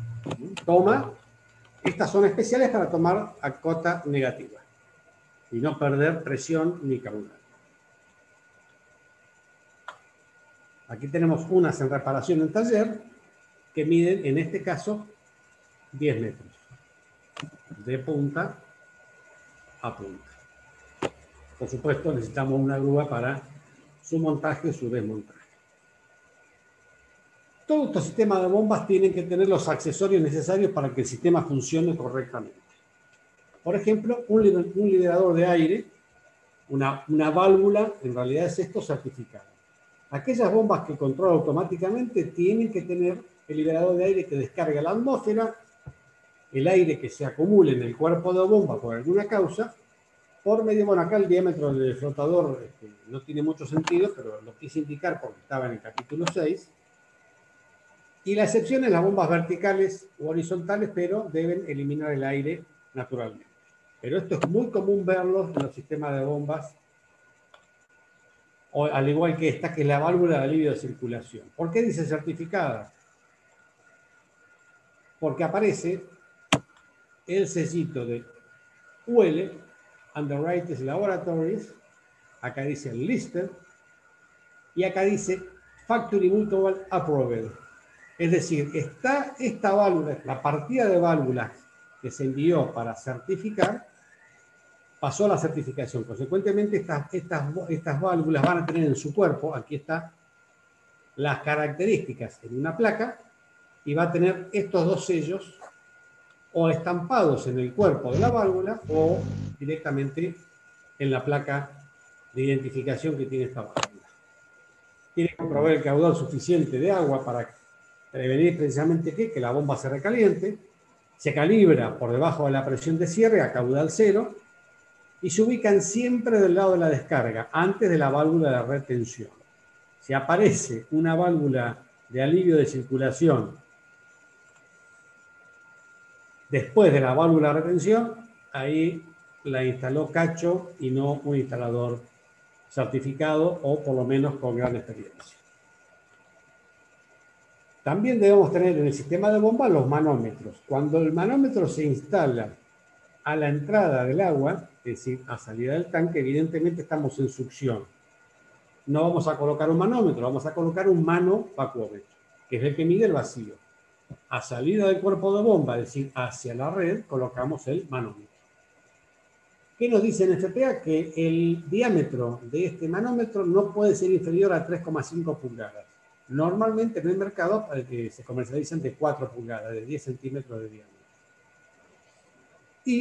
Estas son especiales para tomar a cota negativa y no perder presión ni carga. Aquí tenemos unas en reparación en taller que miden, en este caso, 10 metros de punta a punta. Por supuesto, necesitamos una grúa para su montaje y su desmontaje. Todos estos sistemas de bombas tienen que tener los accesorios necesarios para que el sistema funcione correctamente. Por ejemplo, un liberador de aire, una válvula, en realidad es esto certificado. Aquellas bombas que controla automáticamente tienen que tener el liberador de aire que descarga la atmósfera, el aire que se acumule en el cuerpo de bomba por alguna causa, por medio, bueno, acá el diámetro del flotador no tiene mucho sentido, pero lo quise indicar porque estaba en el capítulo 6. Y la excepción es las bombas verticales u horizontales, pero deben eliminar el aire naturalmente. Pero esto es muy común verlo en los sistemas de bombas, o al igual que esta, que es la válvula de alivio de circulación. ¿Por qué dice certificada? Porque aparece el sellito de UL, Underwriters Laboratories, acá dice Listed, y acá dice Factory Mutual Approved. Es decir, está esta válvula, la partida de válvulas que se envió para certificar, pasó a la certificación. Consecuentemente, estas válvulas van a tener en su cuerpo, aquí está, las características en una placa, y va a tener estos dos sellos o estampados en el cuerpo de la válvula o directamente en la placa de identificación que tiene esta válvula. Tiene que proveer el caudal suficiente de agua para prevenir precisamente que la bomba se recaliente. Se calibra por debajo de la presión de cierre a caudal cero y se ubican siempre del lado de la descarga, antes de la válvula de retención. Si aparece una válvula de alivio de circulación después de la válvula de retención, ahí la instaló Cacho y no un instalador certificado o por lo menos con gran experiencia. También debemos tener en el sistema de bomba los manómetros. Cuando el manómetro se instala a la entrada del agua, es decir, a salida del tanque, evidentemente estamos en succión. No vamos a colocar un manómetro, vamos a colocar un mano vacuómetro, que es el que mide el vacío. A salida del cuerpo de bomba, es decir, hacia la red, colocamos el manómetro. ¿Qué nos dice en FPA? Que el diámetro de este manómetro no puede ser inferior a 3,5 pulgadas. Normalmente en el mercado se comercializan de 4 pulgadas, de 10 centímetros de diámetro. Y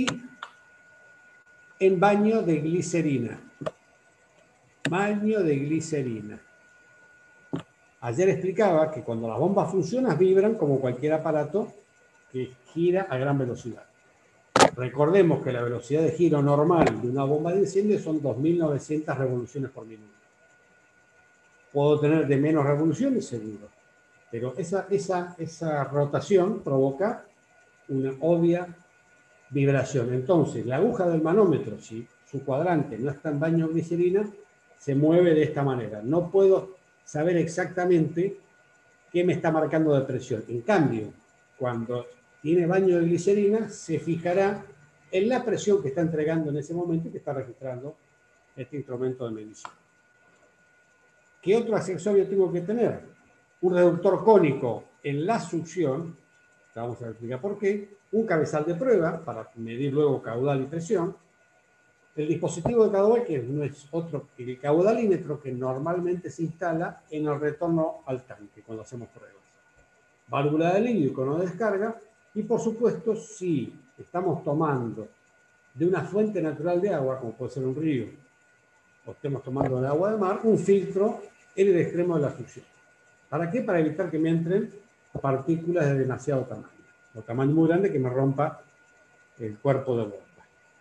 en baño de glicerina. Baño de glicerina. Ayer explicaba que cuando las bombas funcionan vibran como cualquier aparato que gira a gran velocidad. Recordemos que la velocidad de giro normal de una bomba de incendio son 2.900 revoluciones por minuto. Puedo tener de menos revoluciones, seguro, pero esa rotación provoca una obvia vibración. Entonces, la aguja del manómetro, si su cuadrante no está en baño de glicerina, se mueve de esta manera. No puedo saber exactamente qué me está marcando de presión. En cambio, cuando tiene baño de glicerina, se fijará en la presión que está entregando en ese momento y que está registrando este instrumento de medición. ¿Qué otro accesorio tengo que tener? Un reductor cónico en la succión, vamos a explicar por qué, un cabezal de prueba para medir luego caudal y presión, el dispositivo de caudal, que no es otro que el caudalímetro que normalmente se instala en el retorno al tanque cuando hacemos pruebas. Válvula de alivio y cono de descarga, y por supuesto, si estamos tomando de una fuente natural de agua, como puede ser un río, o estemos tomando de agua de mar, un filtro en el extremo de la succión. ¿Para qué? Para evitar que me entren partículas de demasiado tamaño, o tamaño muy grande que me rompa el cuerpo de bomba.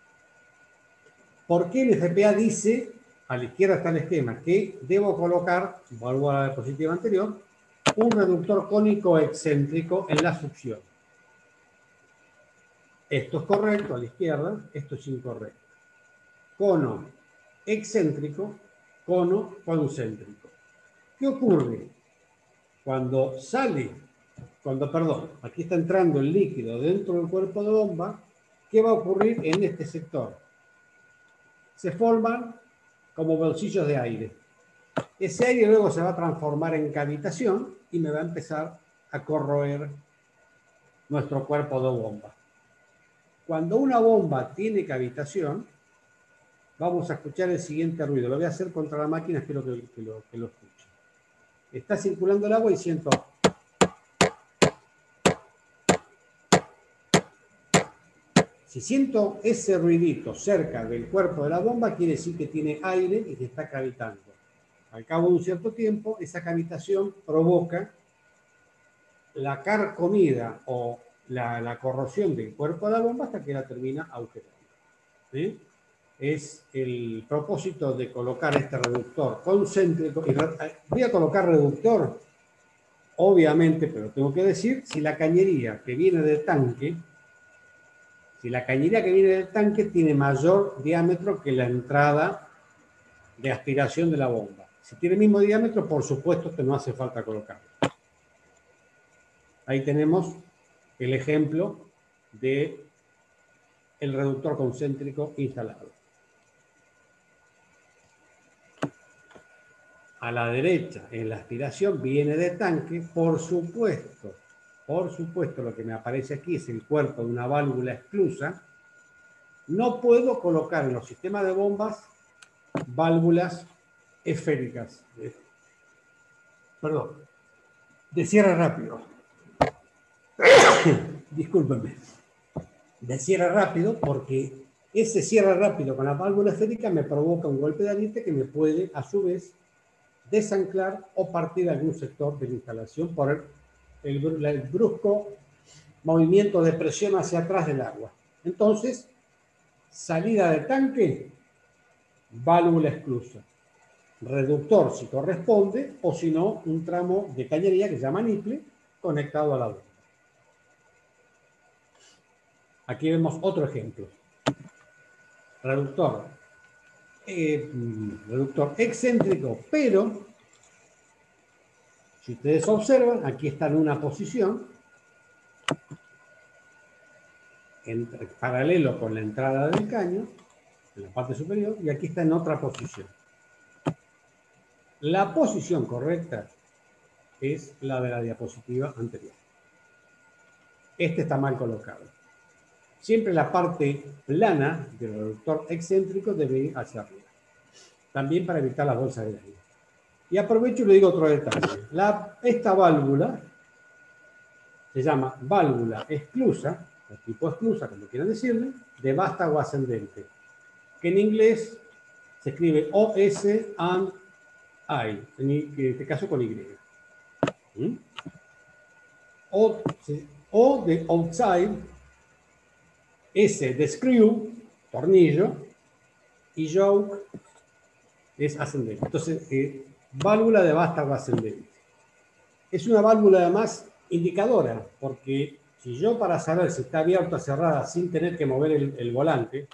¿Por qué el FPA dice, a la izquierda está el esquema, que debo colocar, vuelvo a la diapositiva anterior, un reductor cónico excéntrico en la succión? Esto es correcto a la izquierda, esto es incorrecto. Cono excéntrico, cono concéntrico. ¿Qué ocurre? Aquí está entrando el líquido dentro del cuerpo de bomba, ¿qué va a ocurrir en este sector? Se forman como bolsillos de aire. Ese aire luego se va a transformar en cavitación y me va a empezar a corroer nuestro cuerpo de bomba. Cuando una bomba tiene cavitación, vamos a escuchar el siguiente ruido. Lo voy a hacer contra la máquina, espero que lo escuche. Está circulando el agua y siento... Si siento ese ruidito cerca del cuerpo de la bomba, quiere decir que tiene aire y que está cavitando. Al cabo de un cierto tiempo, esa cavitación provoca la carcomida o la corrosión del cuerpo de la bomba hasta que la termina agujerando. ¿Sí? Es el propósito de colocar este reductor concéntrico. Voy a colocar reductor, obviamente, pero tengo que decir, si la cañería que viene del tanque, tiene mayor diámetro que la entrada de aspiración de la bomba. Si tiene el mismo diámetro, por supuesto que no hace falta colocarlo. Ahí tenemos el ejemplo del reductor concéntrico instalado. A la derecha, en la aspiración, viene de tanque, por supuesto, lo que me aparece aquí es el cuerpo de una válvula exclusa. No puedo colocar en los sistemas de bombas válvulas esféricas. De cierre rápido. Discúlpenme. de cierre rápido, porque ese cierre rápido con la válvula esférica me provoca un golpe de ariete que me puede, a su vez, desanclar o partir algún sector de la instalación por el brusco movimiento de presión hacia atrás del agua. Entonces, salida de tanque, válvula exclusa. Reductor si corresponde, o si no, un tramo de cañería que se llama niple conectado a la bomba. Aquí vemos otro ejemplo. Reductor, reductor excéntrico, pero si ustedes observan, aquí está en una posición en paralelo con la entrada del caño, en la parte superior, y aquí está en otra posición. La posición correcta es la de la diapositiva anterior. Este está mal colocado. Siempre la parte plana del reductor excéntrico debe ir hacia arriba. También para evitar las bolsas de aire. Y aprovecho y le digo otro detalle. Esta válvula se llama válvula exclusa, o tipo exclusa, como quieran decirle, de vástago ascendente, que en inglés se escribe OS and I, en este caso con Y. O de outside, S de screw, tornillo, y yoke es ascendente. Entonces, válvula de vástago ascendente. Es una válvula además indicadora, porque si yo para saber si está abierta o cerrada sin tener que mover el volante,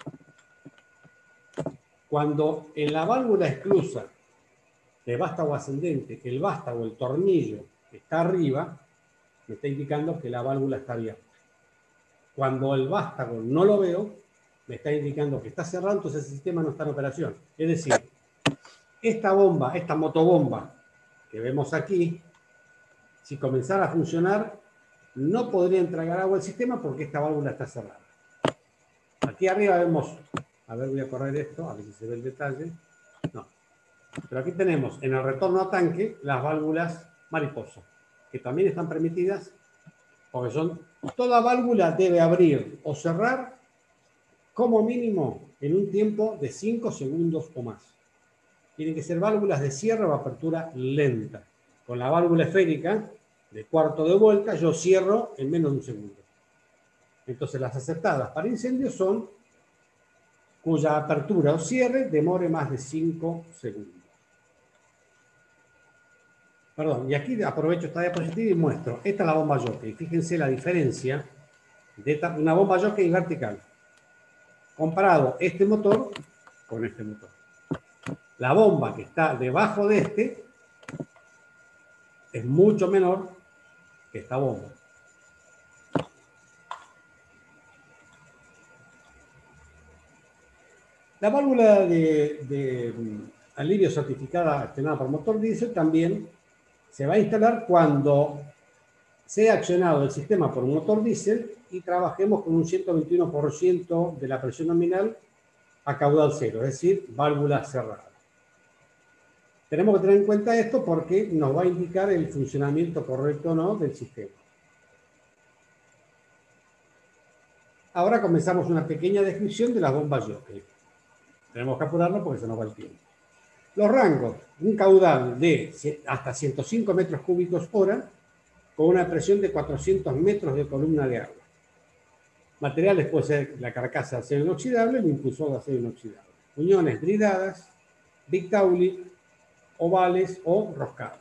cuando en la válvula exclusa de vástago ascendente, el vástago, el tornillo, está arriba, me está indicando que la válvula está abierta. Cuando el vástago no lo veo, me está indicando que está cerrado, entonces el sistema no está en operación. Es decir, esta bomba, esta motobomba que vemos aquí, si comenzara a funcionar, no podría entregar agua al sistema porque esta válvula está cerrada. Aquí arriba vemos, a ver, voy a correr esto, a ver si se ve el detalle. No. Pero aquí tenemos en el retorno a tanque las válvulas mariposa, que también están permitidas porque toda válvula debe abrir o cerrar como mínimo en un tiempo de 5 segundos o más. Tienen que ser válvulas de cierre o apertura lenta. Con la válvula esférica de cuarto de vuelta yo cierro en menos de un segundo. Entonces las aceptadas para incendios son cuya apertura o cierre demore más de 5 segundos. Perdón, y aquí aprovecho esta diapositiva y muestro. Esta es la bomba jockey. Fíjense la diferencia de una bomba jockey vertical. Comparado este motor con este motor. La bomba que está debajo de este es mucho menor que esta bomba. La válvula de alivio certificada estrenada por motor diésel también se va a instalar cuando sea accionado el sistema por un motor diésel y trabajemos con un 121% de la presión nominal a caudal cero, es decir, válvula cerrada. Tenemos que tener en cuenta esto porque nos va a indicar el funcionamiento correcto o no del sistema. Ahora comenzamos una pequeña descripción de las bombas jockey. Tenemos que apurarlo porque se nos va el tiempo. Los rangos, un caudal de hasta 105 metros cúbicos hora con una presión de 400 metros de columna de agua. Materiales puede ser la carcasa de acero inoxidable, el impulsor de acero inoxidable. Uniones bridadas, Big Taulic, ovales o roscadas.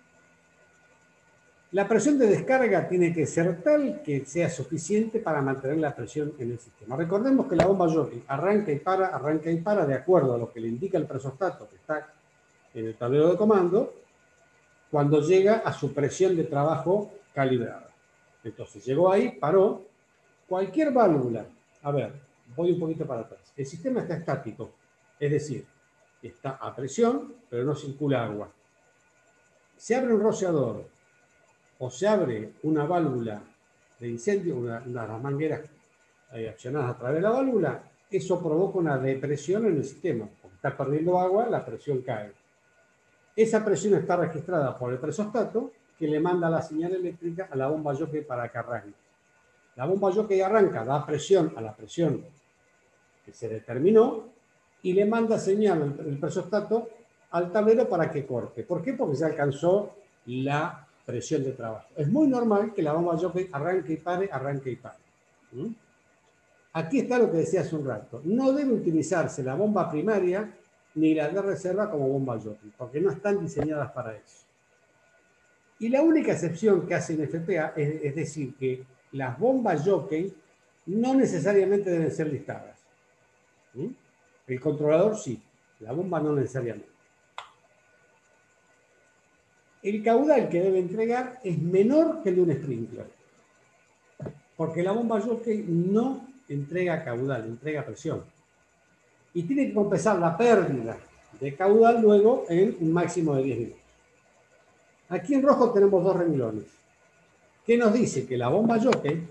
La presión de descarga tiene que ser tal que sea suficiente para mantener la presión en el sistema. Recordemos que la bomba jockey arranca y para de acuerdo a lo que le indica el presostato que está en el tablero de comando cuando llega a su presión de trabajo calibrada. Entonces llegó ahí, paró. Cualquier válvula, a ver, voy un poquito para atrás. El sistema está estático, es decir, está a presión, pero no circula agua. Se abre un rociador o se abre una válvula de incendio, una de las mangueras accionadas a través de la válvula, eso provoca una depresión en el sistema. Porque está perdiendo agua, la presión cae. Esa presión está registrada por el presostato que le manda la señal eléctrica a la bomba jockey para que arranque. La bomba jockey arranca, da presión a la presión que se determinó y le manda señal el presostato al tablero para que corte. ¿Por qué? Porque se alcanzó la presión de trabajo. Es muy normal que la bomba jockey arranque y pare, arranque y pare. ¿Mm? Aquí está lo que decía hace un rato. No debe utilizarse la bomba primaria ni la de reserva como bomba jockey, porque no están diseñadas para eso. Y la única excepción que hace en FPA es decir que las bombas jockey no necesariamente deben ser listadas. ¿Mm? El controlador sí, la bomba no necesariamente. El caudal que debe entregar es menor que el de un sprinkler, porque la bomba jockey no entrega caudal, entrega presión. Y tiene que compensar la pérdida de caudal luego en un máximo de 10 minutos. Aquí en rojo tenemos dos renglones. ¿Qué nos dice? Que la bomba jockey,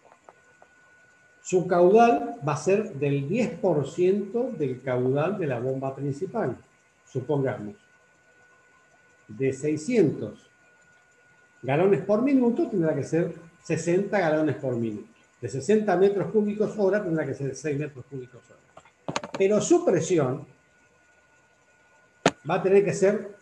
su caudal va a ser del 10% del caudal de la bomba principal. Supongamos, de 600 galones por minuto tendrá que ser 60 galones por minuto. De 60 metros cúbicos hora tendrá que ser 6 metros cúbicos hora. Pero su presión va a tener que ser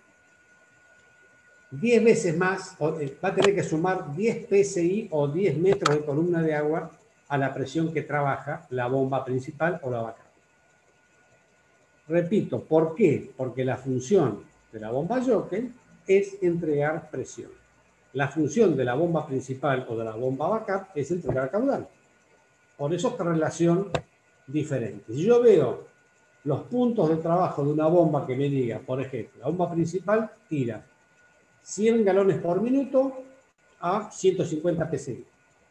10 veces más, va a tener que sumar 10 PSI o 10 metros de columna de agua a la presión que trabaja la bomba principal o la backup. Repito, ¿por qué? Porque la función de la bomba jockey es entregar presión. La función de la bomba principal o de la bomba backup es entregar caudal. Por eso esta relación diferente. Si yo veo los puntos de trabajo de una bomba que me diga, por ejemplo, la bomba principal tira 100 galones por minuto a 150 PSI.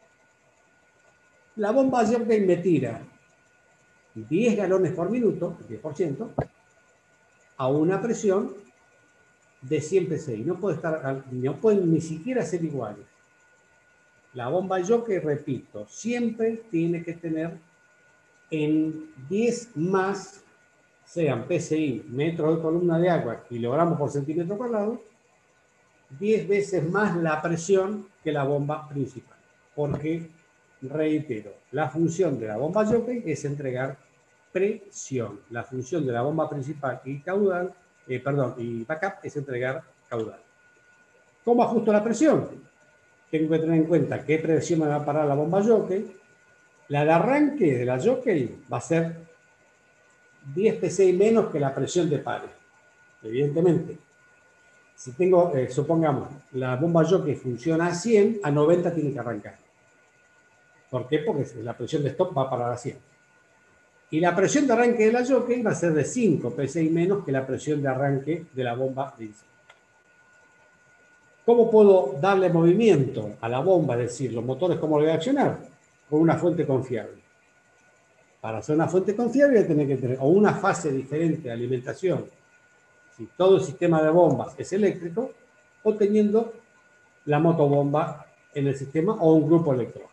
La bomba jockey me tira 10 galones por minuto, 10%, a una presión de 100 PSI. No pueden ni siquiera ser iguales. La bomba jockey, repito, siempre tiene que tener en 10 más, sean PSI, metros de columna de agua, kilogramos por centímetro cuadrado, 10 veces más la presión que la bomba principal. Porque, reitero, la función de la bomba jockey es entregar presión. La función de la bomba principal y caudal, y backup es entregar caudal. ¿Cómo ajusto la presión? Tengo que tener en cuenta qué presión me va a parar la bomba jockey. La de arranque de la jockey va a ser 10 PSI menos que la presión de pare, evidentemente. Si tengo, supongamos, la bomba jockey funciona a 100, a 90 tiene que arrancar. ¿Por qué? Porque la presión de stop va a parar a 100. Y la presión de arranque de la jockey va a ser de 5 PSI menos que la presión de arranque de la bomba principal. ¿Cómo puedo darle movimiento a la bomba? Es decir, los motores, ¿cómo lo voy a accionar? Con una fuente confiable. Para hacer una fuente confiable voy a tener que tener o una fase diferente de alimentación, si todo el sistema de bombas es eléctrico, o teniendo la motobomba en el sistema o un grupo electrónico.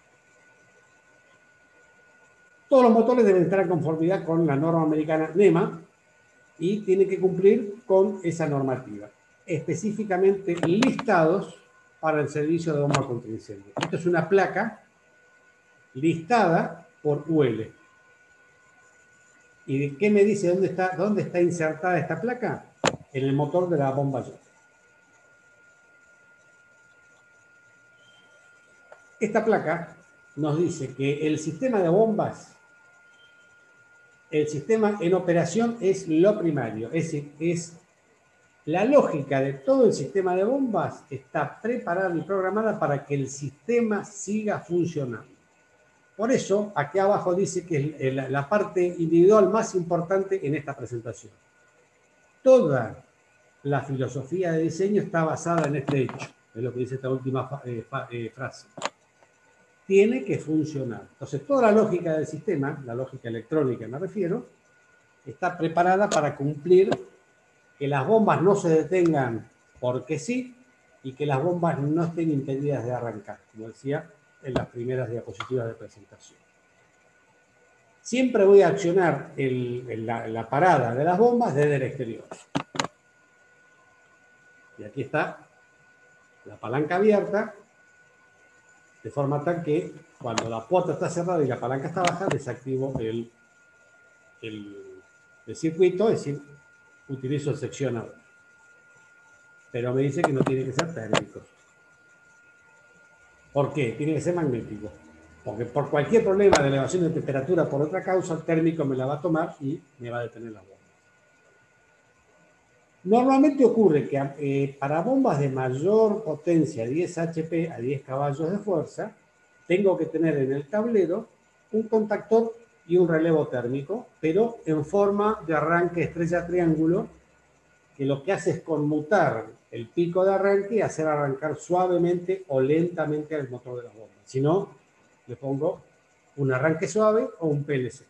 Todos los motores deben estar en conformidad con la norma americana NEMA y tienen que cumplir con esa normativa, específicamente listados para el servicio de bomba contra incendio. Esto es una placa listada por UL. ¿Y qué me dice dónde está insertada esta placa? En el motor de la bomba jockey. Esta placa nos dice que el sistema de bombas, el sistema en operación es lo primario, es la lógica de todo el sistema de bombas está preparada y programada para que el sistema siga funcionando. Por eso, aquí abajo dice que es la parte individual más importante en esta presentación. Toda la filosofía de diseño está basada en este hecho, es lo que dice esta última frase. Tiene que funcionar. Entonces, toda la lógica del sistema, la lógica electrónica me refiero, está preparada para cumplir que las bombas no se detengan porque sí y que las bombas no estén impedidas de arrancar, como decía en las primeras diapositivas de presentación. Siempre voy a accionar la parada de las bombas desde el exterior. Y aquí está la palanca abierta De forma tal que cuando la puerta está cerrada y la palanca está baja, desactivo el circuito, es decir, utilizo el seccionador. Pero me dice que no tiene que ser térmico. ¿Por qué? Tiene que ser magnético. Porque por cualquier problema de elevación de temperatura por otra causa, el térmico me la va a tomar y me va a detener la bomba. Normalmente ocurre que para bombas de mayor potencia, 10 HP a 10 caballos de fuerza, tengo que tener en el tablero un contactor y un relevo térmico, pero en forma de arranque estrella triángulo, que lo que hace es conmutar el pico de arranque y hacer arrancar suavemente o lentamente al motor de la bomba. Si no, le pongo un arranque suave o un PLC.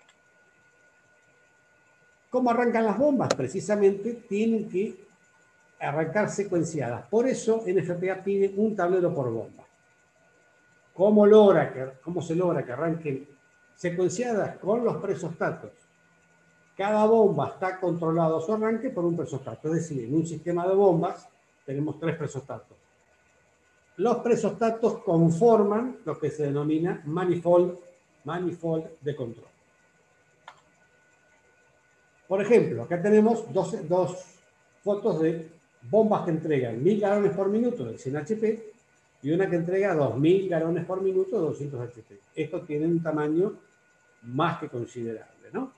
¿Cómo arrancan las bombas? Precisamente tienen que arrancar secuenciadas. Por eso NFPA pide un tablero por bomba. ¿Cómo se logra que arranquen secuenciadas? Con los presostatos. Cada bomba está controlado su arranque por un presostato. Es decir, en un sistema de bombas tenemos 3 presostatos. Los presostatos conforman lo que se denomina manifold de control. Por ejemplo, acá tenemos dos fotos de bombas que entregan 1000 galones por minuto de 100 HP y una que entrega 2000 galones por minuto de 200 HP. Esto tiene un tamaño más que considerable, ¿no?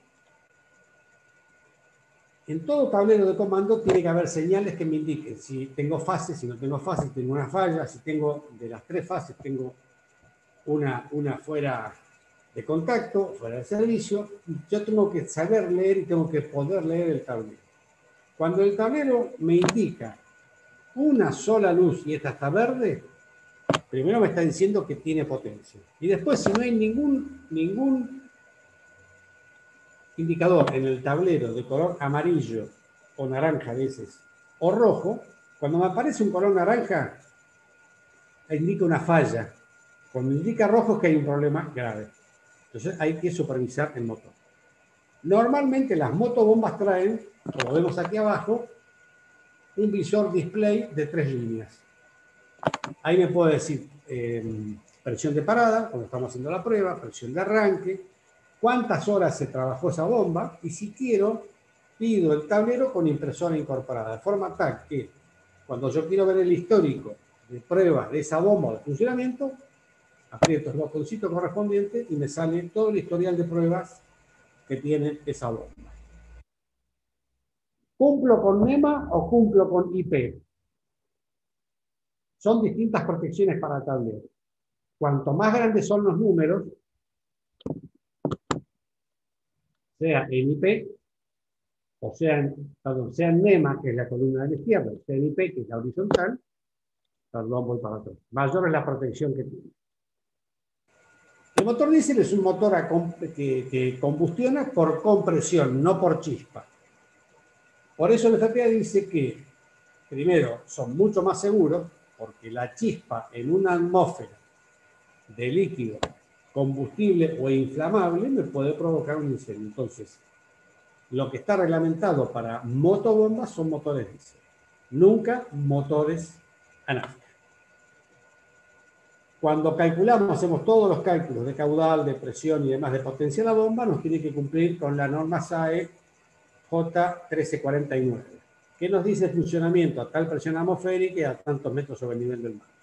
En todo tablero de comando tiene que haber señales que me indiquen si tengo fase, si no tengo fase, si tengo una falla, si tengo de las 3 fases, tengo una fuera de contacto, fuera de servicio. Yo tengo que saber leer y tengo que poder leer el tablero. Cuando el tablero me indica una sola luz y esta está verde, primero me está diciendo que tiene potencia. Y después, si no hay ningún indicador en el tablero de color amarillo o naranja a veces, o rojo, cuando me aparece un color naranja, indica una falla. Cuando indica rojo es que hay un problema grave. Entonces hay que supervisar el motor. Normalmente las motobombas traen, como vemos aquí abajo, un visor display de 3 líneas. Ahí me puede decir presión de parada, cuando estamos haciendo la prueba, presión de arranque, cuántas horas se trabajó esa bomba, y si quiero, pido el tablero con impresora incorporada, de forma tal que cuando yo quiero ver el histórico de pruebas de esa bomba o de funcionamiento, aprieto el botoncito correspondiente y me sale todo el historial de pruebas que tiene esa bomba. ¿Cumplo con NEMA o cumplo con IP? Son distintas protecciones para el tablero. Cuanto más grandes son los números, sea en IP, o sea en NEMA, que es la columna de la izquierda, o sea en IP, que es la horizontal, perdón, voy para atrás. Mayor es la protección que tiene. El motor diésel es un motor que combustiona por compresión, no por chispa. Por eso el FPA dice que, primero, son mucho más seguros, porque la chispa en una atmósfera de líquido combustible o inflamable me puede provocar un incendio. Entonces, lo que está reglamentado para motobombas son motores diésel, nunca motores a nafta. Cuando calculamos, hacemos todos los cálculos de caudal, de presión y demás de potencia de la bomba, nos tiene que cumplir con la norma SAE J1349, que nos dice funcionamiento a tal presión atmosférica y a tantos metros sobre el nivel del mar.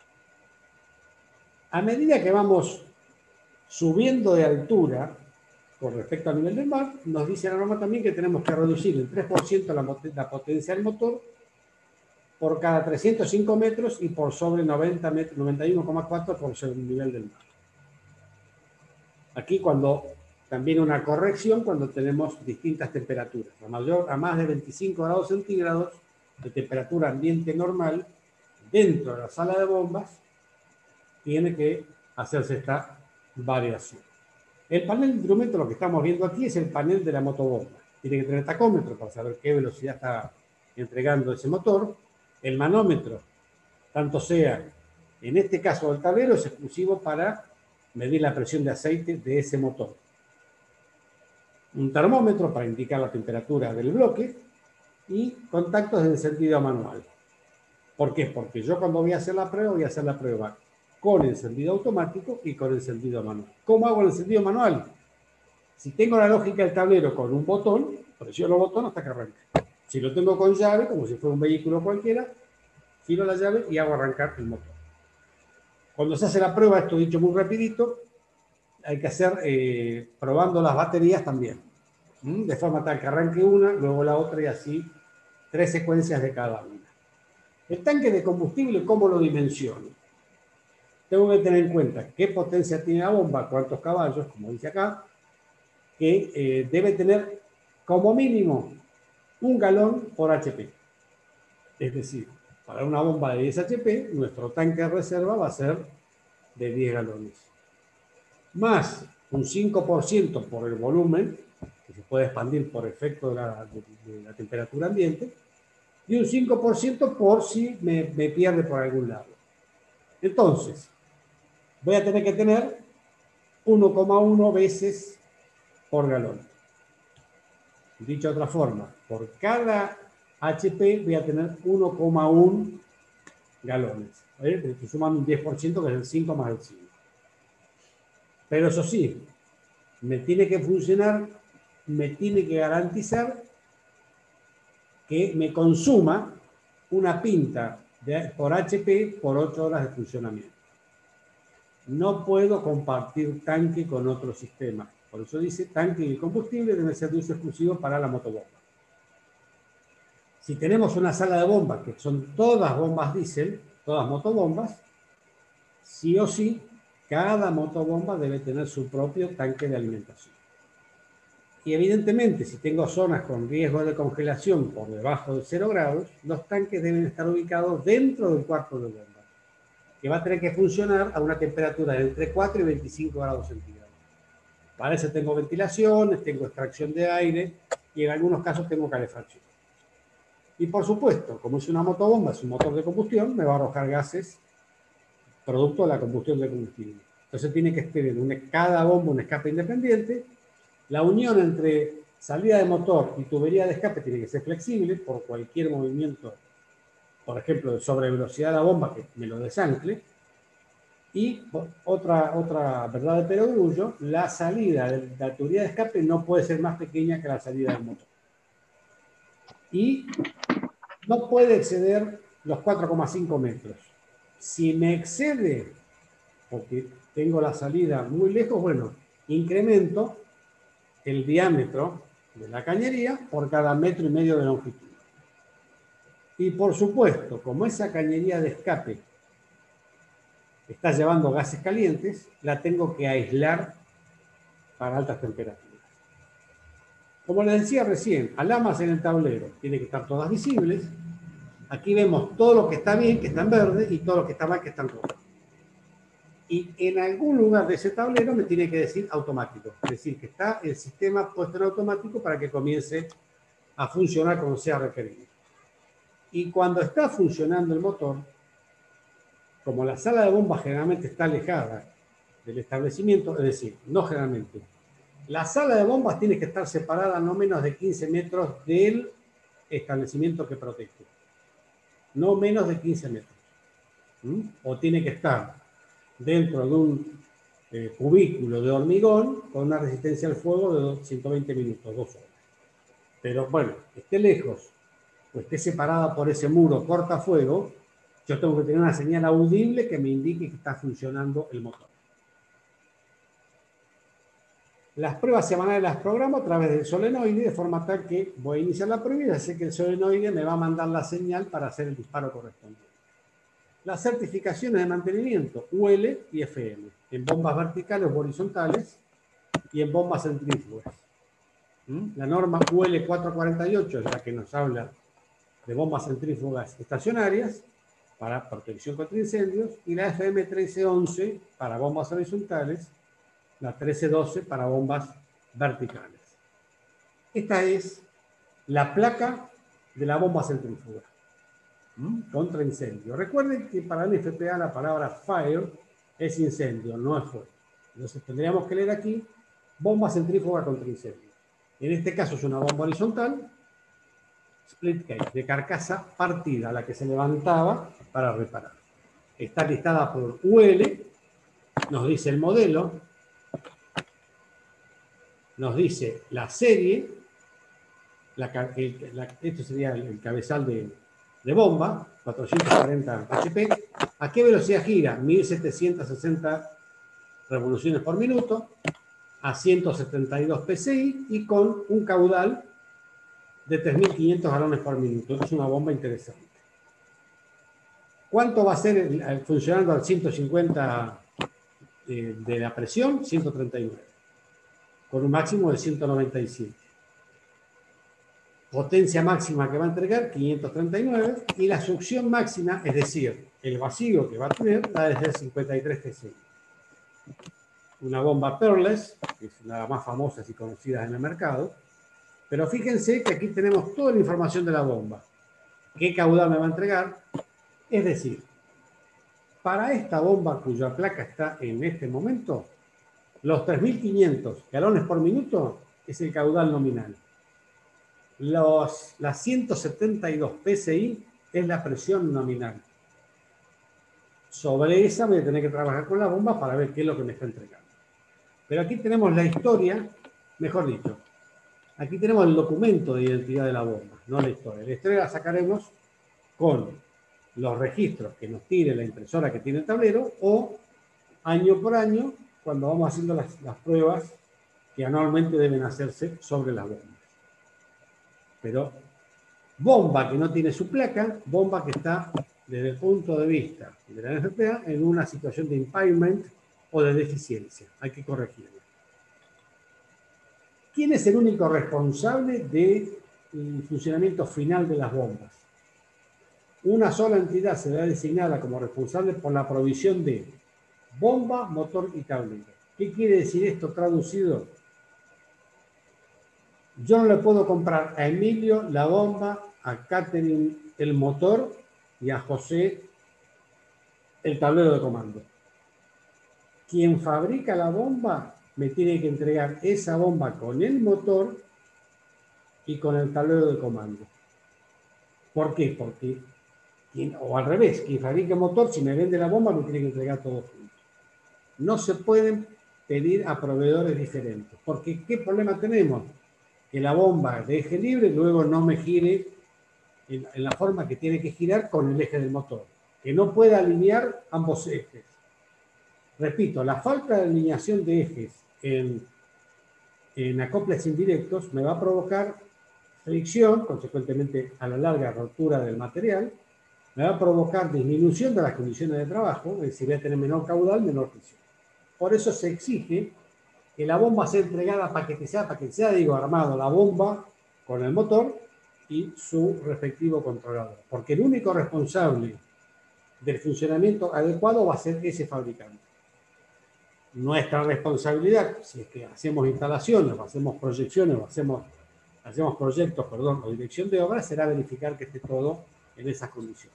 A medida que vamos subiendo de altura con respecto al nivel del mar, nos dice la norma también que tenemos que reducir el 3% la potencia del motor por cada 305 metros y por sobre 90 metros, 91,4 por sobre el nivel del mar. Aquí también una corrección cuando tenemos distintas temperaturas. A más de 25 grados centígrados de temperatura ambiente normal, dentro de la sala de bombas, tiene que hacerse esta variación. El panel de instrumento, lo que estamos viendo aquí, es el panel de la motobomba. Tiene que tener tacómetro para saber qué velocidad está entregando ese motor. El manómetro, tanto sea, en este caso del tablero, es exclusivo para medir la presión de aceite de ese motor. Un termómetro para indicar la temperatura del bloque y contactos de encendido manual. ¿Por qué? Porque yo cuando voy a hacer la prueba con encendido automático y con encendido manual. ¿Cómo hago el encendido manual? Si tengo la lógica del tablero con un botón, presiono el botón hasta que arranque. Si lo tengo con llave, como si fuera un vehículo cualquiera, giro la llave y hago arrancar el motor. Cuando se hace la prueba, esto dicho muy rapidito, hay que hacer probando las baterías también. De forma tal que arranque una, luego la otra y así 3 secuencias de cada una. El tanque de combustible, ¿cómo lo dimensiono? Tengo que tener en cuenta qué potencia tiene la bomba, cuántos caballos, como dice acá, que debe tener como mínimo 1 galón por HP. Es decir, para una bomba de 10 HP, nuestro tanque de reserva va a ser de 10 galones. Más un 5% por el volumen, que se puede expandir por efecto de la temperatura ambiente, y un 5% por si me pierde por algún lado. Entonces, voy a tener que tener 1,1 veces por galón. Dicho de otra forma, por cada HP voy a tener 1,1 galones. Estoy sumando un 10%, que es el 5 más el 5. Pero eso sí, me tiene que funcionar, me tiene que garantizar que me consuma una pinta por HP por 8 horas de funcionamiento. No puedo compartir tanque con otro sistema. Por eso dice, tanque y combustible debe ser de uso exclusivo para la motobomba. Si tenemos una sala de bombas, que son todas bombas diésel, todas motobombas, sí o sí, cada motobomba debe tener su propio tanque de alimentación. Y evidentemente, si tengo zonas con riesgo de congelación por debajo de 0 grados, los tanques deben estar ubicados dentro del cuarto de bomba, que va a tener que funcionar a una temperatura de entre 4 y 25 grados centígrados. Para eso tengo ventilaciones, tengo extracción de aire y en algunos casos tengo calefacción. Y por supuesto, como es una motobomba, es un motor de combustión, me va a arrojar gases producto de la combustión del combustible. Entonces tiene que tener cada bomba un escape independiente. La unión entre salida de motor y tubería de escape tiene que ser flexible por cualquier movimiento, por ejemplo, de sobrevelocidad de la bomba que me lo desancle. Y otra verdad de perogrullo, la salida de la tubería de escape no puede ser más pequeña que la salida del motor. Y no puede exceder los 4,5 metros. Si me excede, porque tengo la salida muy lejos, bueno, incremento el diámetro de la cañería por cada 1,5 metros de longitud. Y por supuesto, como esa cañería de escape está llevando gases calientes, la tengo que aislar para altas temperaturas. Como les decía recién, alarmas en el tablero tienen que estar todas visibles. Aquí vemos todo lo que está bien, que está en verde, y todo lo que está mal, que está en rojo. Y en algún lugar de ese tablero me tiene que decir automático. Es decir, que está el sistema puesto en automático para que comience a funcionar como sea requerido. Y cuando está funcionando el motor, como la sala de bombas generalmente está alejada del establecimiento, es decir, no generalmente, la sala de bombas tiene que estar separada no menos de 15 metros del establecimiento que protege. No menos de 15 metros. O tiene que estar dentro de un cubículo de hormigón con una resistencia al fuego de 120 minutos, 2 horas. Pero bueno, esté lejos o esté separada por ese muro cortafuego, yo tengo que tener una señal audible que me indique que está funcionando el motor. Las pruebas semanales las programo a través del solenoide, de forma tal que voy a iniciar la prueba y ya sé que el solenoide me va a mandar la señal para hacer el disparo correspondiente. Las certificaciones de mantenimiento, UL y FM, en bombas verticales o horizontales y en bombas centrífugas. La norma UL 448 es la que nos habla de bombas centrífugas estacionarias para protección contra incendios, y la FM 1311 para bombas horizontales, la 1312 para bombas verticales. Esta es la placa de la bomba centrífuga contra incendio. Recuerden que para el FPA la palabra fire es incendio, no es fuego. Entonces tendríamos que leer aquí bomba centrífuga contra incendio. En este caso es una bomba horizontal, split case, de carcasa partida, la que se levantaba para reparar. está listada por UL, nos dice el modelo, nos dice la serie, esto sería el cabezal de bomba, 440 HP. ¿A qué velocidad gira? 1760 revoluciones por minuto, a 172 psi y con un caudal de 3500 galones por minuto. Es una bomba interesante. ¿Cuánto va a ser funcionando al 150 de la presión? 139, con un máximo de 197. Potencia máxima que va a entregar, 539, y la succión máxima, es decir, el vacío que va a tener, va a ser 53 psi. Una bomba Perles, que es una de las más famosas y conocidas en el mercado, pero fíjense que aquí tenemos toda la información de la bomba. ¿Qué caudal me va a entregar? Es decir, para esta bomba cuya placa está en este momento, los 3500 galones por minuto es el caudal nominal. Las 172 psi es la presión nominal. Sobre esa voy a tener que trabajar con la bomba para ver qué es lo que me está entregando. Pero aquí tenemos la historia, mejor dicho, aquí tenemos el documento de identidad de la bomba, no la historia. La historia la sacaremos con los registros que nos tire la impresora que tiene el tablero o año por año cuando vamos haciendo las pruebas que anualmente deben hacerse sobre las bombas. Pero bomba que no tiene su placa, bomba que está desde el punto de vista de la NFPA en una situación de impairment o de deficiencia. Hay que corregirla. ¿Quién es el único responsable del funcionamiento final de las bombas? Una sola entidad será designada como responsable por la provisión de bomba, motor y tablero. ¿Qué quiere decir esto traducido? Yo no le puedo comprar a Emilio la bomba, a Catherine el motor y a José el tablero de comando. Quien fabrica la bomba me tiene que entregar esa bomba con el motor y con el tablero de comando. ¿Por qué? Porque, o al revés, quien fabrica el motor, si me vende la bomba, me tiene que entregar todo junto. No se pueden pedir a proveedores diferentes. Porque, ¿qué problema tenemos? Que la bomba de eje libre luego no me gire en la forma que tiene que girar con el eje del motor. Que no pueda alinear ambos ejes. Repito, la falta de alineación de ejes en acoples indirectos me va a provocar fricción, consecuentemente a la larga rotura del material, me va a provocar disminución de las condiciones de trabajo, es decir, voy a tener menor caudal, menor presión. Por eso se exige que la bomba sea entregada paquetizada, digo, armado la bomba con el motor y su respectivo controlador. Porque el único responsable del funcionamiento adecuado va a ser ese fabricante. Nuestra responsabilidad, si es que hacemos instalaciones, o hacemos proyecciones, o hacemos proyectos, o dirección de obras, será verificar que esté todo en esas condiciones.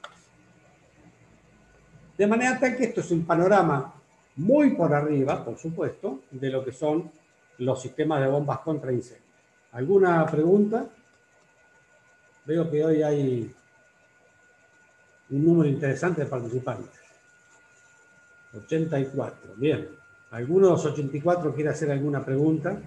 De manera tal que esto es un panorama muy por arriba, por supuesto, de lo que son los sistemas de bombas contra incendios. ¿Alguna pregunta? Veo que hoy hay un número interesante de participantes. 84, bien. ¿Alguno de los 84 quiere hacer alguna pregunta?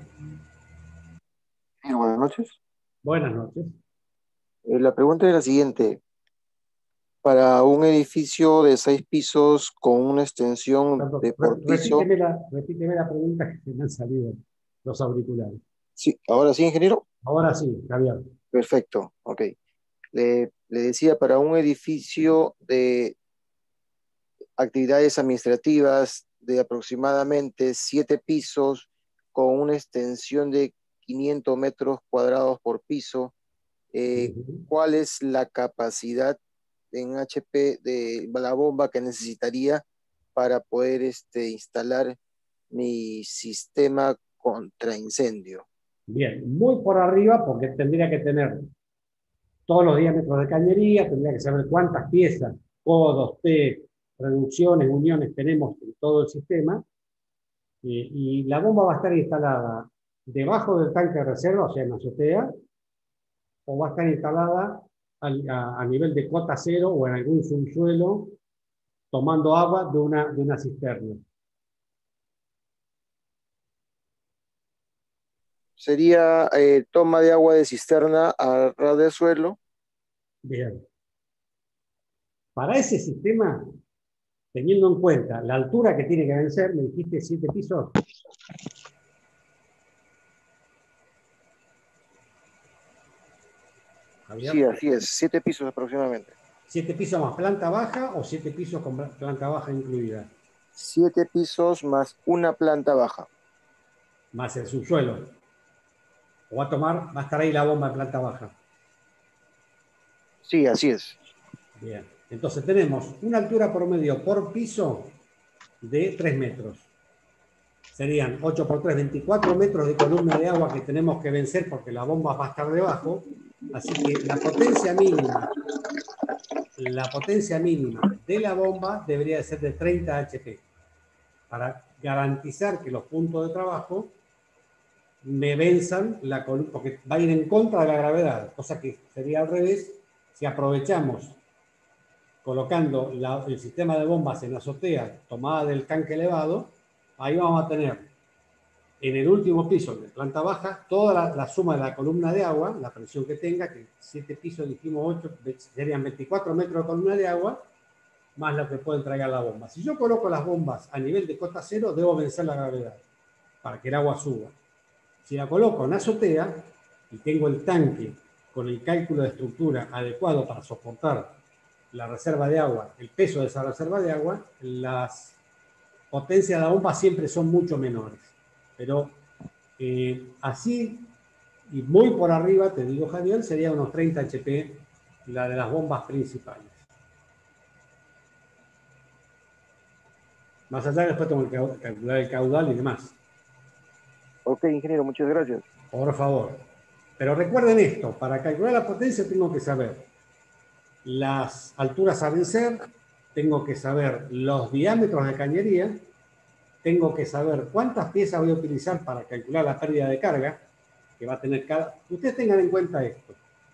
Buenas noches. Buenas noches. La pregunta es la siguiente. Para un edificio de 6 pisos con una extensión Perdón, de por piso... repíteme la pregunta que se me han salido los auriculares. Sí, ahora sí, ingeniero. Ahora sí, Javier. Perfecto, ok. Le decía, para un edificio de actividades administrativas de aproximadamente 7 pisos con una extensión de 500 metros cuadrados por piso, ¿cuál es la capacidad en HP de la bomba que necesitaría para poder instalar mi sistema contra incendio? Bien, muy por arriba porque tendría que tener todos los diámetros de cañería, tendría que saber cuántas piezas, codos, T, reducciones, uniones tenemos en todo el sistema, y la bomba va a estar instalada debajo del tanque de reserva, o sea, en la azotea, o va a estar instalada a nivel de cota cero o en algún subsuelo tomando agua de una cisterna. Sería toma de agua de cisterna a ras de suelo. Bien. Para ese sistema, teniendo en cuenta la altura que tiene que vencer, me dijiste 7 pisos. Javier. Sí, así es, 7 pisos aproximadamente. ¿7 pisos más planta baja o 7 pisos con planta baja incluida? 7 pisos más una planta baja. Más el subsuelo. O va a estar ahí la bomba en planta baja. Sí, así es. Bien. Entonces tenemos una altura promedio por piso de 3 metros. Serían 8 por 3, 24 metros de columna de agua que tenemos que vencer porque la bomba va a estar debajo. Así que la potencia mínima de la bomba debería ser de 30 HP para garantizar que los puntos de trabajo me venzan la columna, porque va a ir en contra de la gravedad, cosa que sería al revés si aprovechamos colocando el sistema de bombas en la azotea tomada del tanque elevado. Ahí vamos a tener en el último piso, de planta baja, toda la suma de la columna de agua, la presión que tenga, que 7 pisos, dijimos 8, serían 24 metros de columna de agua, más lo que puede entregar la bomba. Si yo coloco las bombas a nivel de cota cero, debo vencer la gravedad para que el agua suba. Si la coloco en azotea y tengo el tanque con el cálculo de estructura adecuado para soportar la reserva de agua, el peso de esa reserva de agua, las potencias de la bomba siempre son mucho menores. Pero así, y muy por arriba, te digo, Javier, sería unos 30 HP la de las bombas principales. Más allá, después tengo que calcular el caudal y demás. Ok, ingeniero, muchas gracias. Por favor. Pero recuerden esto, para calcular la potencia tengo que saber las alturas a vencer, tengo que saber los diámetros de cañería, tengo que saber cuántas piezas voy a utilizar para calcular la pérdida de carga que va a tener cada... Ustedes tengan en cuenta esto.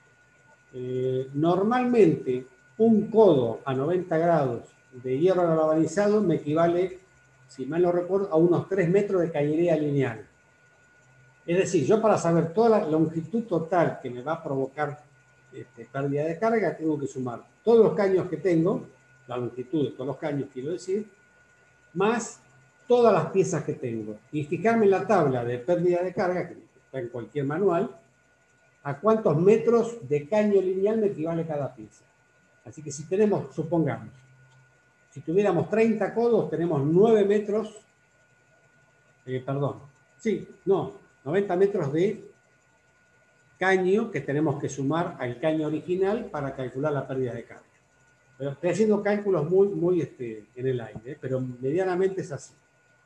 Normalmente, un codo a 90 grados de hierro galvanizado me equivale, si mal no recuerdo, a unos 3 metros de cañería lineal. Es decir, yo para saber toda la longitud total que me va a provocar pérdida de carga, tengo que sumar todos los caños que tengo, la longitud de todos los caños, quiero decir, más todas las piezas que tengo. Y fijarme en la tabla de pérdida de carga, que está en cualquier manual, a cuántos metros de caño lineal me equivale cada pieza. Así que si tenemos, supongamos, si tuviéramos 30 codos, tenemos 9 metros, 90 metros de caño que tenemos que sumar al caño original para calcular la pérdida de carga. Pero estoy haciendo cálculos muy en el aire, pero medianamente es así.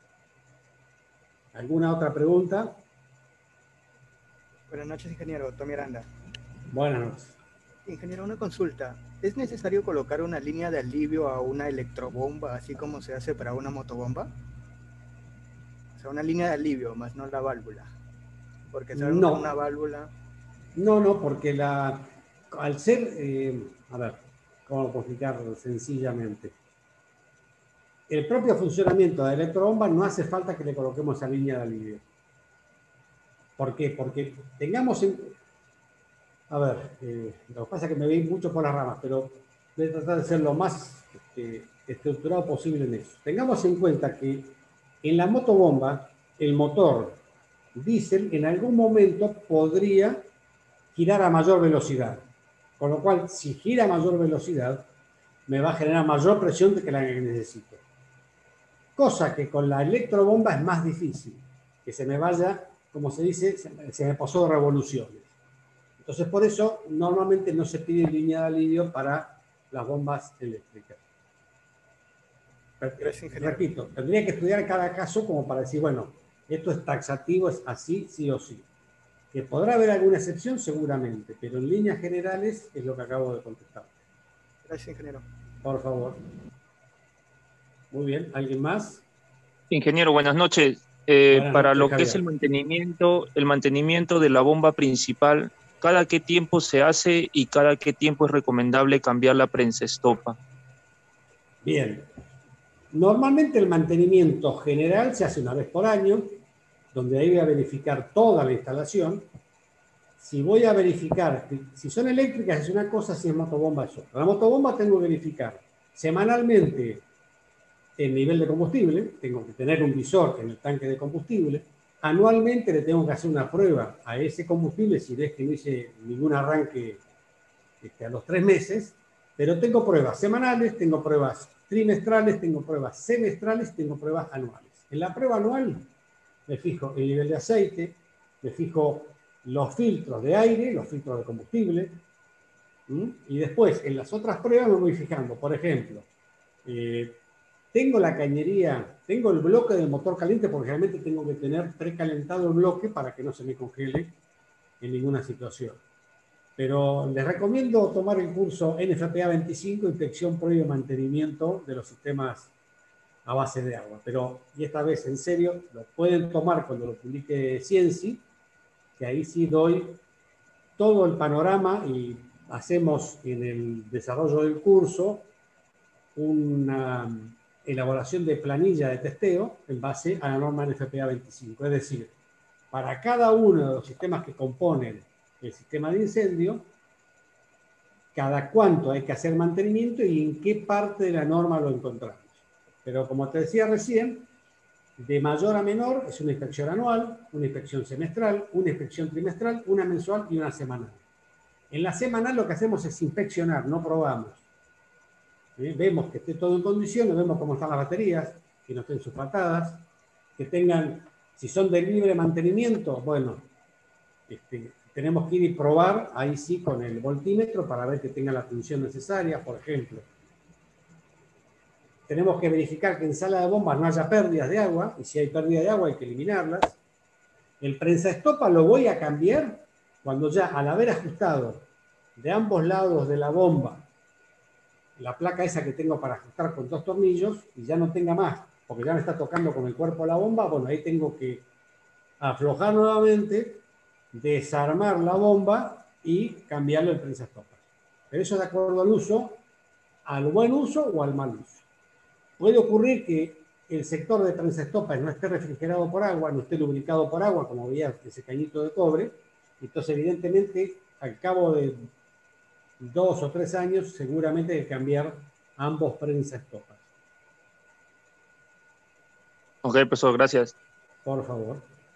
¿Alguna otra pregunta? Buenas noches, ingeniero. Tommy Aranda. Buenas noches. Ingeniero, una consulta. ¿Es necesario colocar una línea de alivio a una electrobomba, así como se hace para una motobomba? O sea, una línea de alivio, más no la válvula. Porque sabemos que una válvula... No, porque al ser... a ver, ¿cómo lo puedo explicar sencillamente? El propio funcionamiento de la electrobomba no hace falta que le coloquemos esa línea de alivio. ¿Por qué? Porque tengamos en... A ver, lo que pasa es que me veis mucho por las ramas, pero voy a tratar de ser lo más estructurado posible en eso. Tengamos en cuenta que en la motobomba, el motor diésel en algún momento podría girar a mayor velocidad. Con lo cual, si gira a mayor velocidad, me va a generar mayor presión de que la que necesito. Cosa que con la electrobomba es más difícil, que se me vaya, como se dice, se me pasó de revoluciones. Entonces, por eso, normalmente no se pide línea de alivio para las bombas eléctricas. Repito, tendría que estudiar cada caso como para decir, bueno, esto es taxativo, es así, sí o sí. Que podrá haber alguna excepción, seguramente, pero en líneas generales es lo que acabo de contestar. Gracias, ingeniero. Por favor. Muy bien, ¿alguien más? Ingeniero, buenas noches. Para lo que es el mantenimiento de la bomba principal, ¿cada qué tiempo se hace y cada qué tiempo es recomendable cambiar la prensa estopa? Bien. Normalmente el mantenimiento general se hace una vez por año, donde ahí voy a verificar toda la instalación. Si voy a verificar, si son eléctricas es una cosa, si es motobomba es otra. La motobomba tengo que verificar semanalmente el nivel de combustible, tengo que tener un visor en el tanque de combustible. Anualmente le tengo que hacer una prueba a ese combustible si ves que no hice ningún arranque a los 3 meses, pero tengo pruebas semanales, tengo pruebas trimestrales, tengo pruebas semestrales, tengo pruebas anuales. En la prueba anual me fijo el nivel de aceite, me fijo los filtros de aire, los filtros de combustible, y después en las otras pruebas me voy fijando, por ejemplo, tengo la cañería, tengo el bloque del motor caliente, porque realmente tengo que tener precalentado el bloque para que no se me congele en ninguna situación. Pero les recomiendo tomar el curso NFPA 25, Inspección Previo y Mantenimiento de los Sistemas a Base de Agua. Pero, y esta vez en serio, lo pueden tomar cuando lo publique Cienci, que ahí sí doy todo el panorama y hacemos en el desarrollo del curso una elaboración de planilla de testeo en base a la norma NFPA 25. Es decir, para cada uno de los sistemas que componen el sistema de incendio, cada cuánto hay que hacer mantenimiento y en qué parte de la norma lo encontramos. Pero como te decía recién, de mayor a menor es una inspección anual, una inspección semestral, una inspección trimestral, una mensual y una semanal. En la semanal lo que hacemos es inspeccionar, no probamos. Vemos que esté todo en condiciones, vemos cómo están las baterías, que no estén sulfatadas, que tengan, si son de libre mantenimiento, bueno, tenemos que ir y probar, ahí sí, con el voltímetro para ver que tenga la función necesaria, por ejemplo. Tenemos que verificar que en sala de bombas no haya pérdidas de agua, y si hay pérdida de agua hay que eliminarlas. El prensaestopa lo voy a cambiar cuando ya, al haber ajustado de ambos lados de la bomba la placa esa que tengo para ajustar con 2 tornillos, y ya no tenga más, porque ya me está tocando con el cuerpo la bomba, bueno, ahí tengo que aflojar nuevamente, desarmar la bomba y cambiarle el prensaestopa. Pero eso de acuerdo al uso, al buen uso o al mal uso. Puede ocurrir que el sector de prensaestopas no esté refrigerado por agua, no esté lubricado por agua, como veía ese cañito de cobre. Entonces, evidentemente, al cabo de 2 o 3 años, seguramente hay que cambiar ambos prensaestopas. Ok, profesor, gracias. Por favor.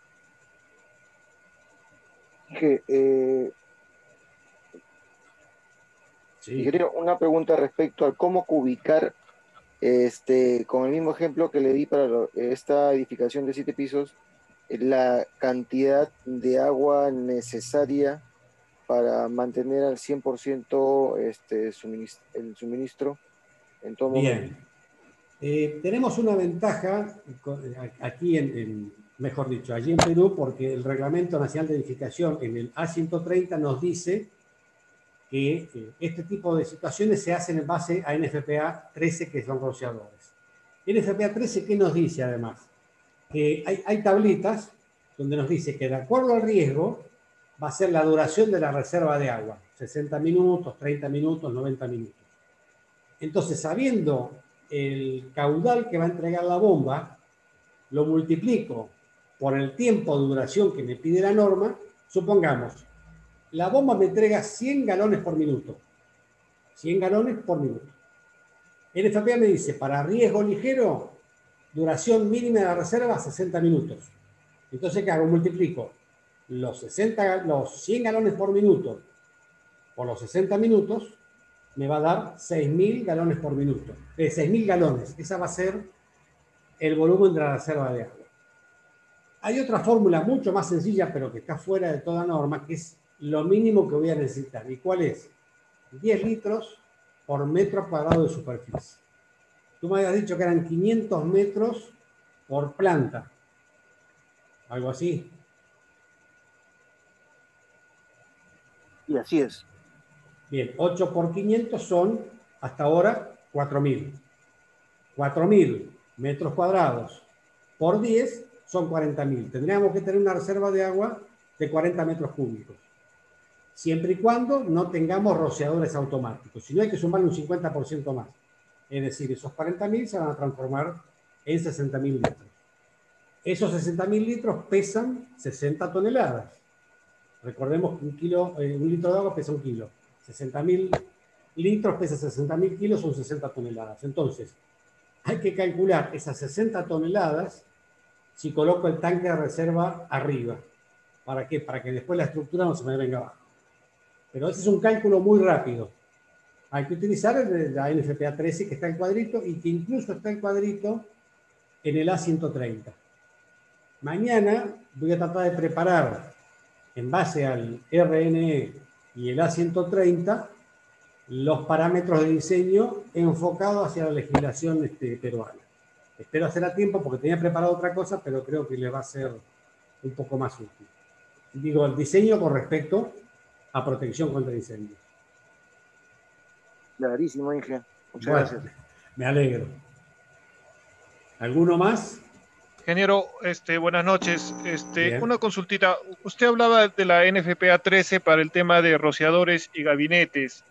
Sí. Quería una pregunta respecto a cómo ubicar, con el mismo ejemplo que le di para esta edificación de 7 pisos, la cantidad de agua necesaria para mantener al 100% el suministro en todo momento. Bien. Tenemos una ventaja aquí, mejor dicho, allí en Perú, porque el Reglamento Nacional de Edificación en el A130 nos dice que este tipo de situaciones se hacen en base a NFPA 13, que son rociadores. NFPA 13, ¿qué nos dice además? Que hay tablitas donde nos dice que de acuerdo al riesgo va a ser la duración de la reserva de agua, 60 minutos, 30 minutos, 90 minutos. Entonces, sabiendo el caudal que va a entregar la bomba, lo multiplico por el tiempo de duración que me pide la norma. Supongamos, la bomba me entrega 100 galones por minuto. 100 galones por minuto. El NFPA me dice, para riesgo ligero, duración mínima de la reserva, 60 minutos. Entonces, ¿qué hago? Multiplico los 100 galones por minuto por los 60 minutos, me va a dar 6.000 galones por minuto. 6.000 galones. Esa va a ser el volumen de la reserva de agua. Hay otra fórmula mucho más sencilla, pero que está fuera de toda norma, que es lo mínimo que voy a necesitar. ¿Y cuál es? 10 litros por metro cuadrado de superficie. Tú me habías dicho que eran 500 metros por planta. Algo así. Y así es. Bien, 8 por 500 son, hasta ahora, 4.000. 4.000 metros cuadrados por 10 son 40.000. Tendríamos que tener una reserva de agua de 40 metros cúbicos. Siempre y cuando no tengamos rociadores automáticos. Si no, hay que sumarle un 50% más. Es decir, esos 40.000 se van a transformar en 60.000 litros. Esos 60.000 litros pesan 60 toneladas. Recordemos que un litro de agua pesa 1 kilo. 60.000 litros pesa 60.000 kilos, son 60 toneladas. Entonces, hay que calcular esas 60 toneladas si coloco el tanque de reserva arriba. ¿Para qué? Para que después la estructura no se me venga abajo. Pero ese es un cálculo muy rápido. Hay que utilizar la NFPA 13 que está en cuadrito y que incluso está en cuadrito en el A130. Mañana voy a tratar de preparar, en base al RNE y el A130, los parámetros de diseño enfocados hacia la legislación peruana. Espero hacer a tiempo porque tenía preparado otra cosa, pero creo que le va a ser un poco más útil. Digo, el diseño con respecto a protección contra incendios. Clarísimo, Inge. Muchas gracias. Me alegro. ¿Alguno más? Ingeniero, buenas noches. Una consultita. Usted hablaba de la NFPA 13 para el tema de rociadores y gabinetes.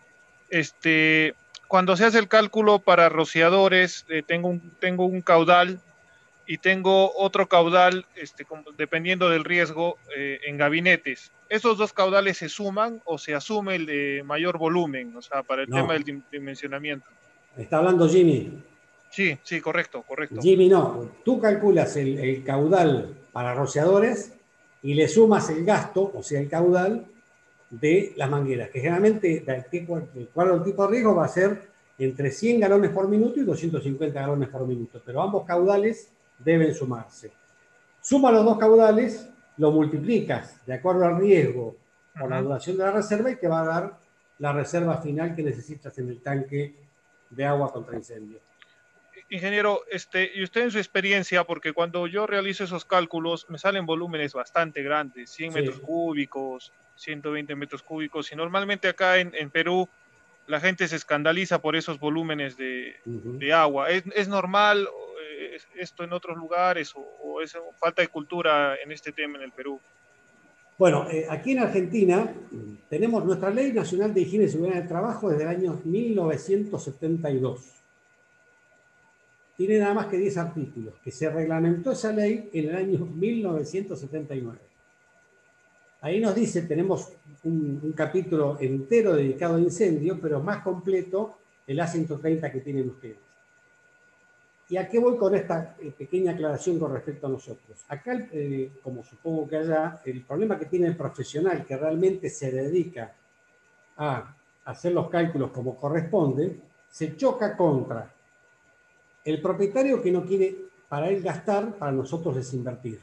Cuando se hace el cálculo para rociadores, tengo un caudal y tengo otro caudal, dependiendo del riesgo, en gabinetes. ¿Esos dos caudales se suman o se asume el de mayor volumen? O sea, para el tema del dimensionamiento. ¿Está hablando Jimmy? Sí, correcto. Jimmy, no. Tú calculas el caudal para rociadores y le sumas el gasto, o sea, el caudal de las mangueras, que generalmente el cuadro del tipo de riesgo va a ser entre 100 galones por minuto y 250 galones por minuto, pero ambos caudales deben sumarse. Suma los dos caudales, lo multiplicas de acuerdo al riesgo por la duración de la reserva y te va a dar la reserva final que necesitas en el tanque de agua contra incendio. Ingeniero, y usted en su experiencia, porque cuando yo realizo esos cálculos me salen volúmenes bastante grandes, 100 metros cúbicos, 120 metros cúbicos, y normalmente acá en Perú la gente se escandaliza por esos volúmenes de agua. ¿Es normal esto en otros lugares o es falta de cultura en este tema en el Perú? Bueno, aquí en Argentina tenemos nuestra Ley Nacional de Higiene y Seguridad del Trabajo desde el año 1972. Tiene nada más que 10 artículos, que se reglamentó esa ley en el año 1979. Ahí nos dice, tenemos un capítulo entero dedicado a incendios, pero más completo el A130 que tienen ustedes. ¿Y a qué voy con esta pequeña aclaración con respecto a nosotros? Acá, como supongo que allá, el problema que tiene el profesional que realmente se dedica a hacer los cálculos como corresponde, se choca contra el propietario que no quiere para él gastar, para nosotros es invertir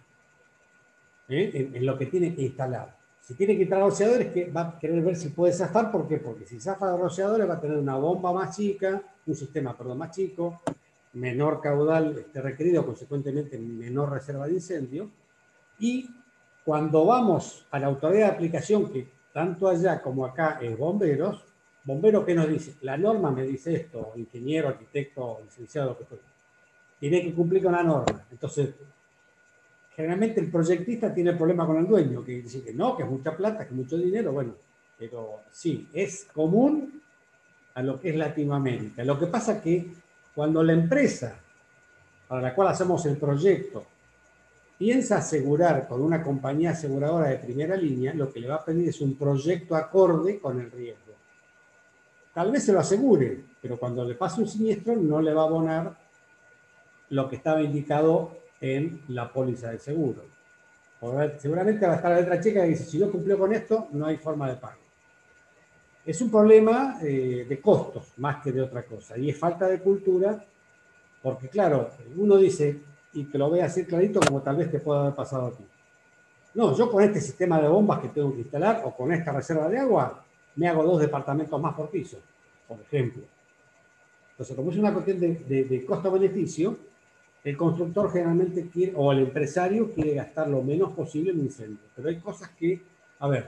en lo que tiene que instalar. Si tiene que instalar rociadores, que va a querer ver si puede zafar. ¿Por qué? Porque si zafa de rociadores va a tener una bomba más chica, un sistema, más chico, menor caudal requerido, consecuentemente menor reserva de incendio. Y cuando vamos a la autoridad de aplicación, que tanto allá como acá es bomberos, ¿qué nos dice? La norma me dice esto, ingeniero, arquitecto, licenciado, lo que fuera. Tiene que cumplir con la norma. Entonces, generalmente el proyectista tiene el problema con el dueño, que dice que no, que es mucha plata, que es mucho dinero. Bueno, pero sí, es común a lo que es Latinoamérica. Lo que pasa es que cuando la empresa para la cual hacemos el proyecto piensa asegurar con una compañía aseguradora de primera línea, lo que le va a pedir es un proyecto acorde con el riesgo. Tal vez se lo asegure, pero cuando le pase un siniestro no le va a abonar lo que estaba indicado en la póliza de seguro. Seguramente va a estar la letra chica que dice, si no cumplió con esto, no hay forma de pago. Es un problema de costos, más que de otra cosa. Y es falta de cultura, porque claro, uno dice, y te lo voy a decir clarito, como tal vez te pueda haber pasado a ti. No, yo con este sistema de bombas que tengo que instalar, o con esta reserva de agua, me hago 2 departamentos más por piso, por ejemplo. Entonces, como es una cuestión de costo-beneficio, el constructor generalmente quiere, o el empresario quiere gastar lo menos posible en incendios. Pero hay cosas que, a ver,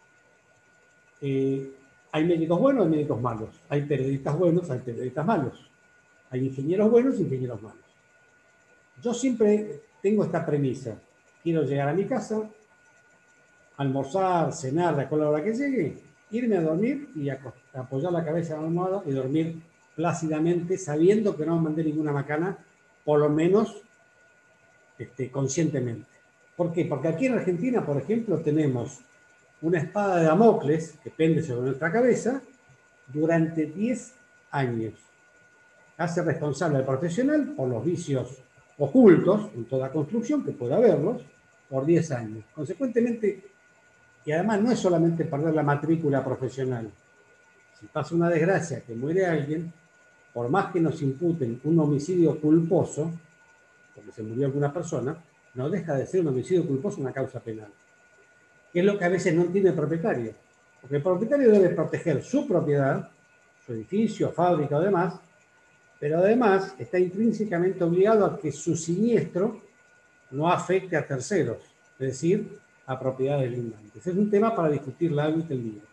hay médicos buenos, hay médicos malos. Hay periodistas buenos, hay periodistas malos. Hay ingenieros buenos y ingenieros malos. Yo siempre tengo esta premisa. Quiero llegar a mi casa, almorzar, cenar, de acuerdo a la hora que llegue, irme a dormir y apoyar la cabeza en la almohada y dormir plácidamente, sabiendo que no mandé ninguna macana, por lo menos conscientemente. ¿Por qué? Porque aquí en Argentina, por ejemplo, tenemos una espada de Damocles que pende sobre nuestra cabeza durante 10 años. Hace responsable al profesional por los vicios ocultos en toda construcción, que puede haberlos, por 10 años. Consecuentemente, y además no es solamente perder la matrícula profesional. Si pasa una desgracia que muere alguien, por más que nos imputen un homicidio culposo, porque se murió alguna persona, no deja de ser un homicidio culposo una causa penal. Que es lo que a veces no entiende el propietario. Porque el propietario debe proteger su propiedad, su edificio, fábrica o demás, pero además está intrínsecamente obligado a que su siniestro no afecte a terceros, es decir, a propiedades lindantes. Es un tema para discutir largo y tendido.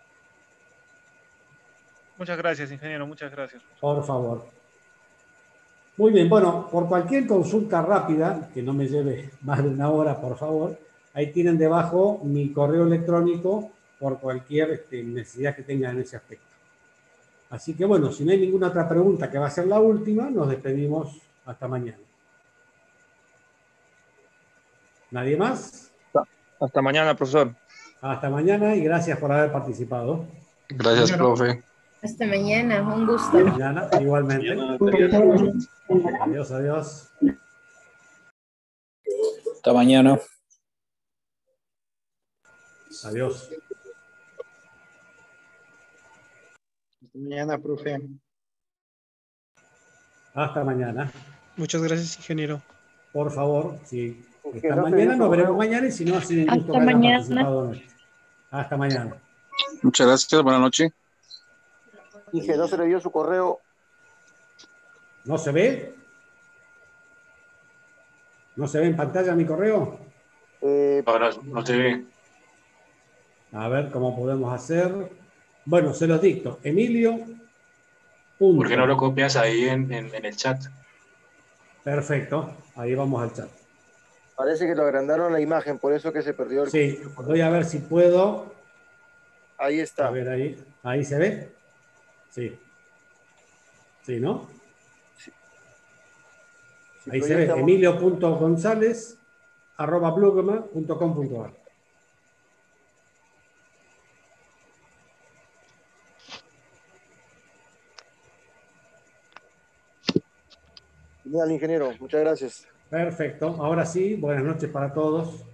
Muchas gracias, ingeniero, muchas gracias. Por favor. Muy bien, bueno, por cualquier consulta rápida, que no me lleve más de una hora, por favor, ahí tienen debajo mi correo electrónico por cualquier necesidad que tengan en ese aspecto. Así que bueno, si no hay ninguna otra pregunta que va a ser la última, nos despedimos hasta mañana. ¿Nadie más? Hasta mañana, profesor. Hasta mañana y gracias por haber participado. Gracias, profe. Hasta mañana, un gusto. Hasta mañana, igualmente. Adiós, adiós. Hasta mañana. Adiós. Hasta mañana, profe. Hasta mañana. Muchas gracias, ingeniero. Por favor, si hasta mañana nos veremos mañana y si no, ha sido un gusto que hayan participado. Hasta mañana. Muchas gracias, buenas noches. Dije, ¿no se le dio su correo? ¿No se ve? ¿No se ve en pantalla mi correo? Ahora no se ve. A ver cómo podemos hacer. Bueno, se los dicto. Emilio. ¿Por qué no lo copias ahí en el chat? Perfecto. Ahí vamos al chat. Parece que lo agrandaron la imagen, por eso que se perdió el... Sí, voy a ver si puedo. Ahí está. A ver, ahí se ve. Sí. Sí, ¿no? Sí. Ahí se ve. emilio.gonzález@blogma.com.ar. Genial, ingeniero. Muchas gracias. Perfecto. Ahora sí, buenas noches para todos.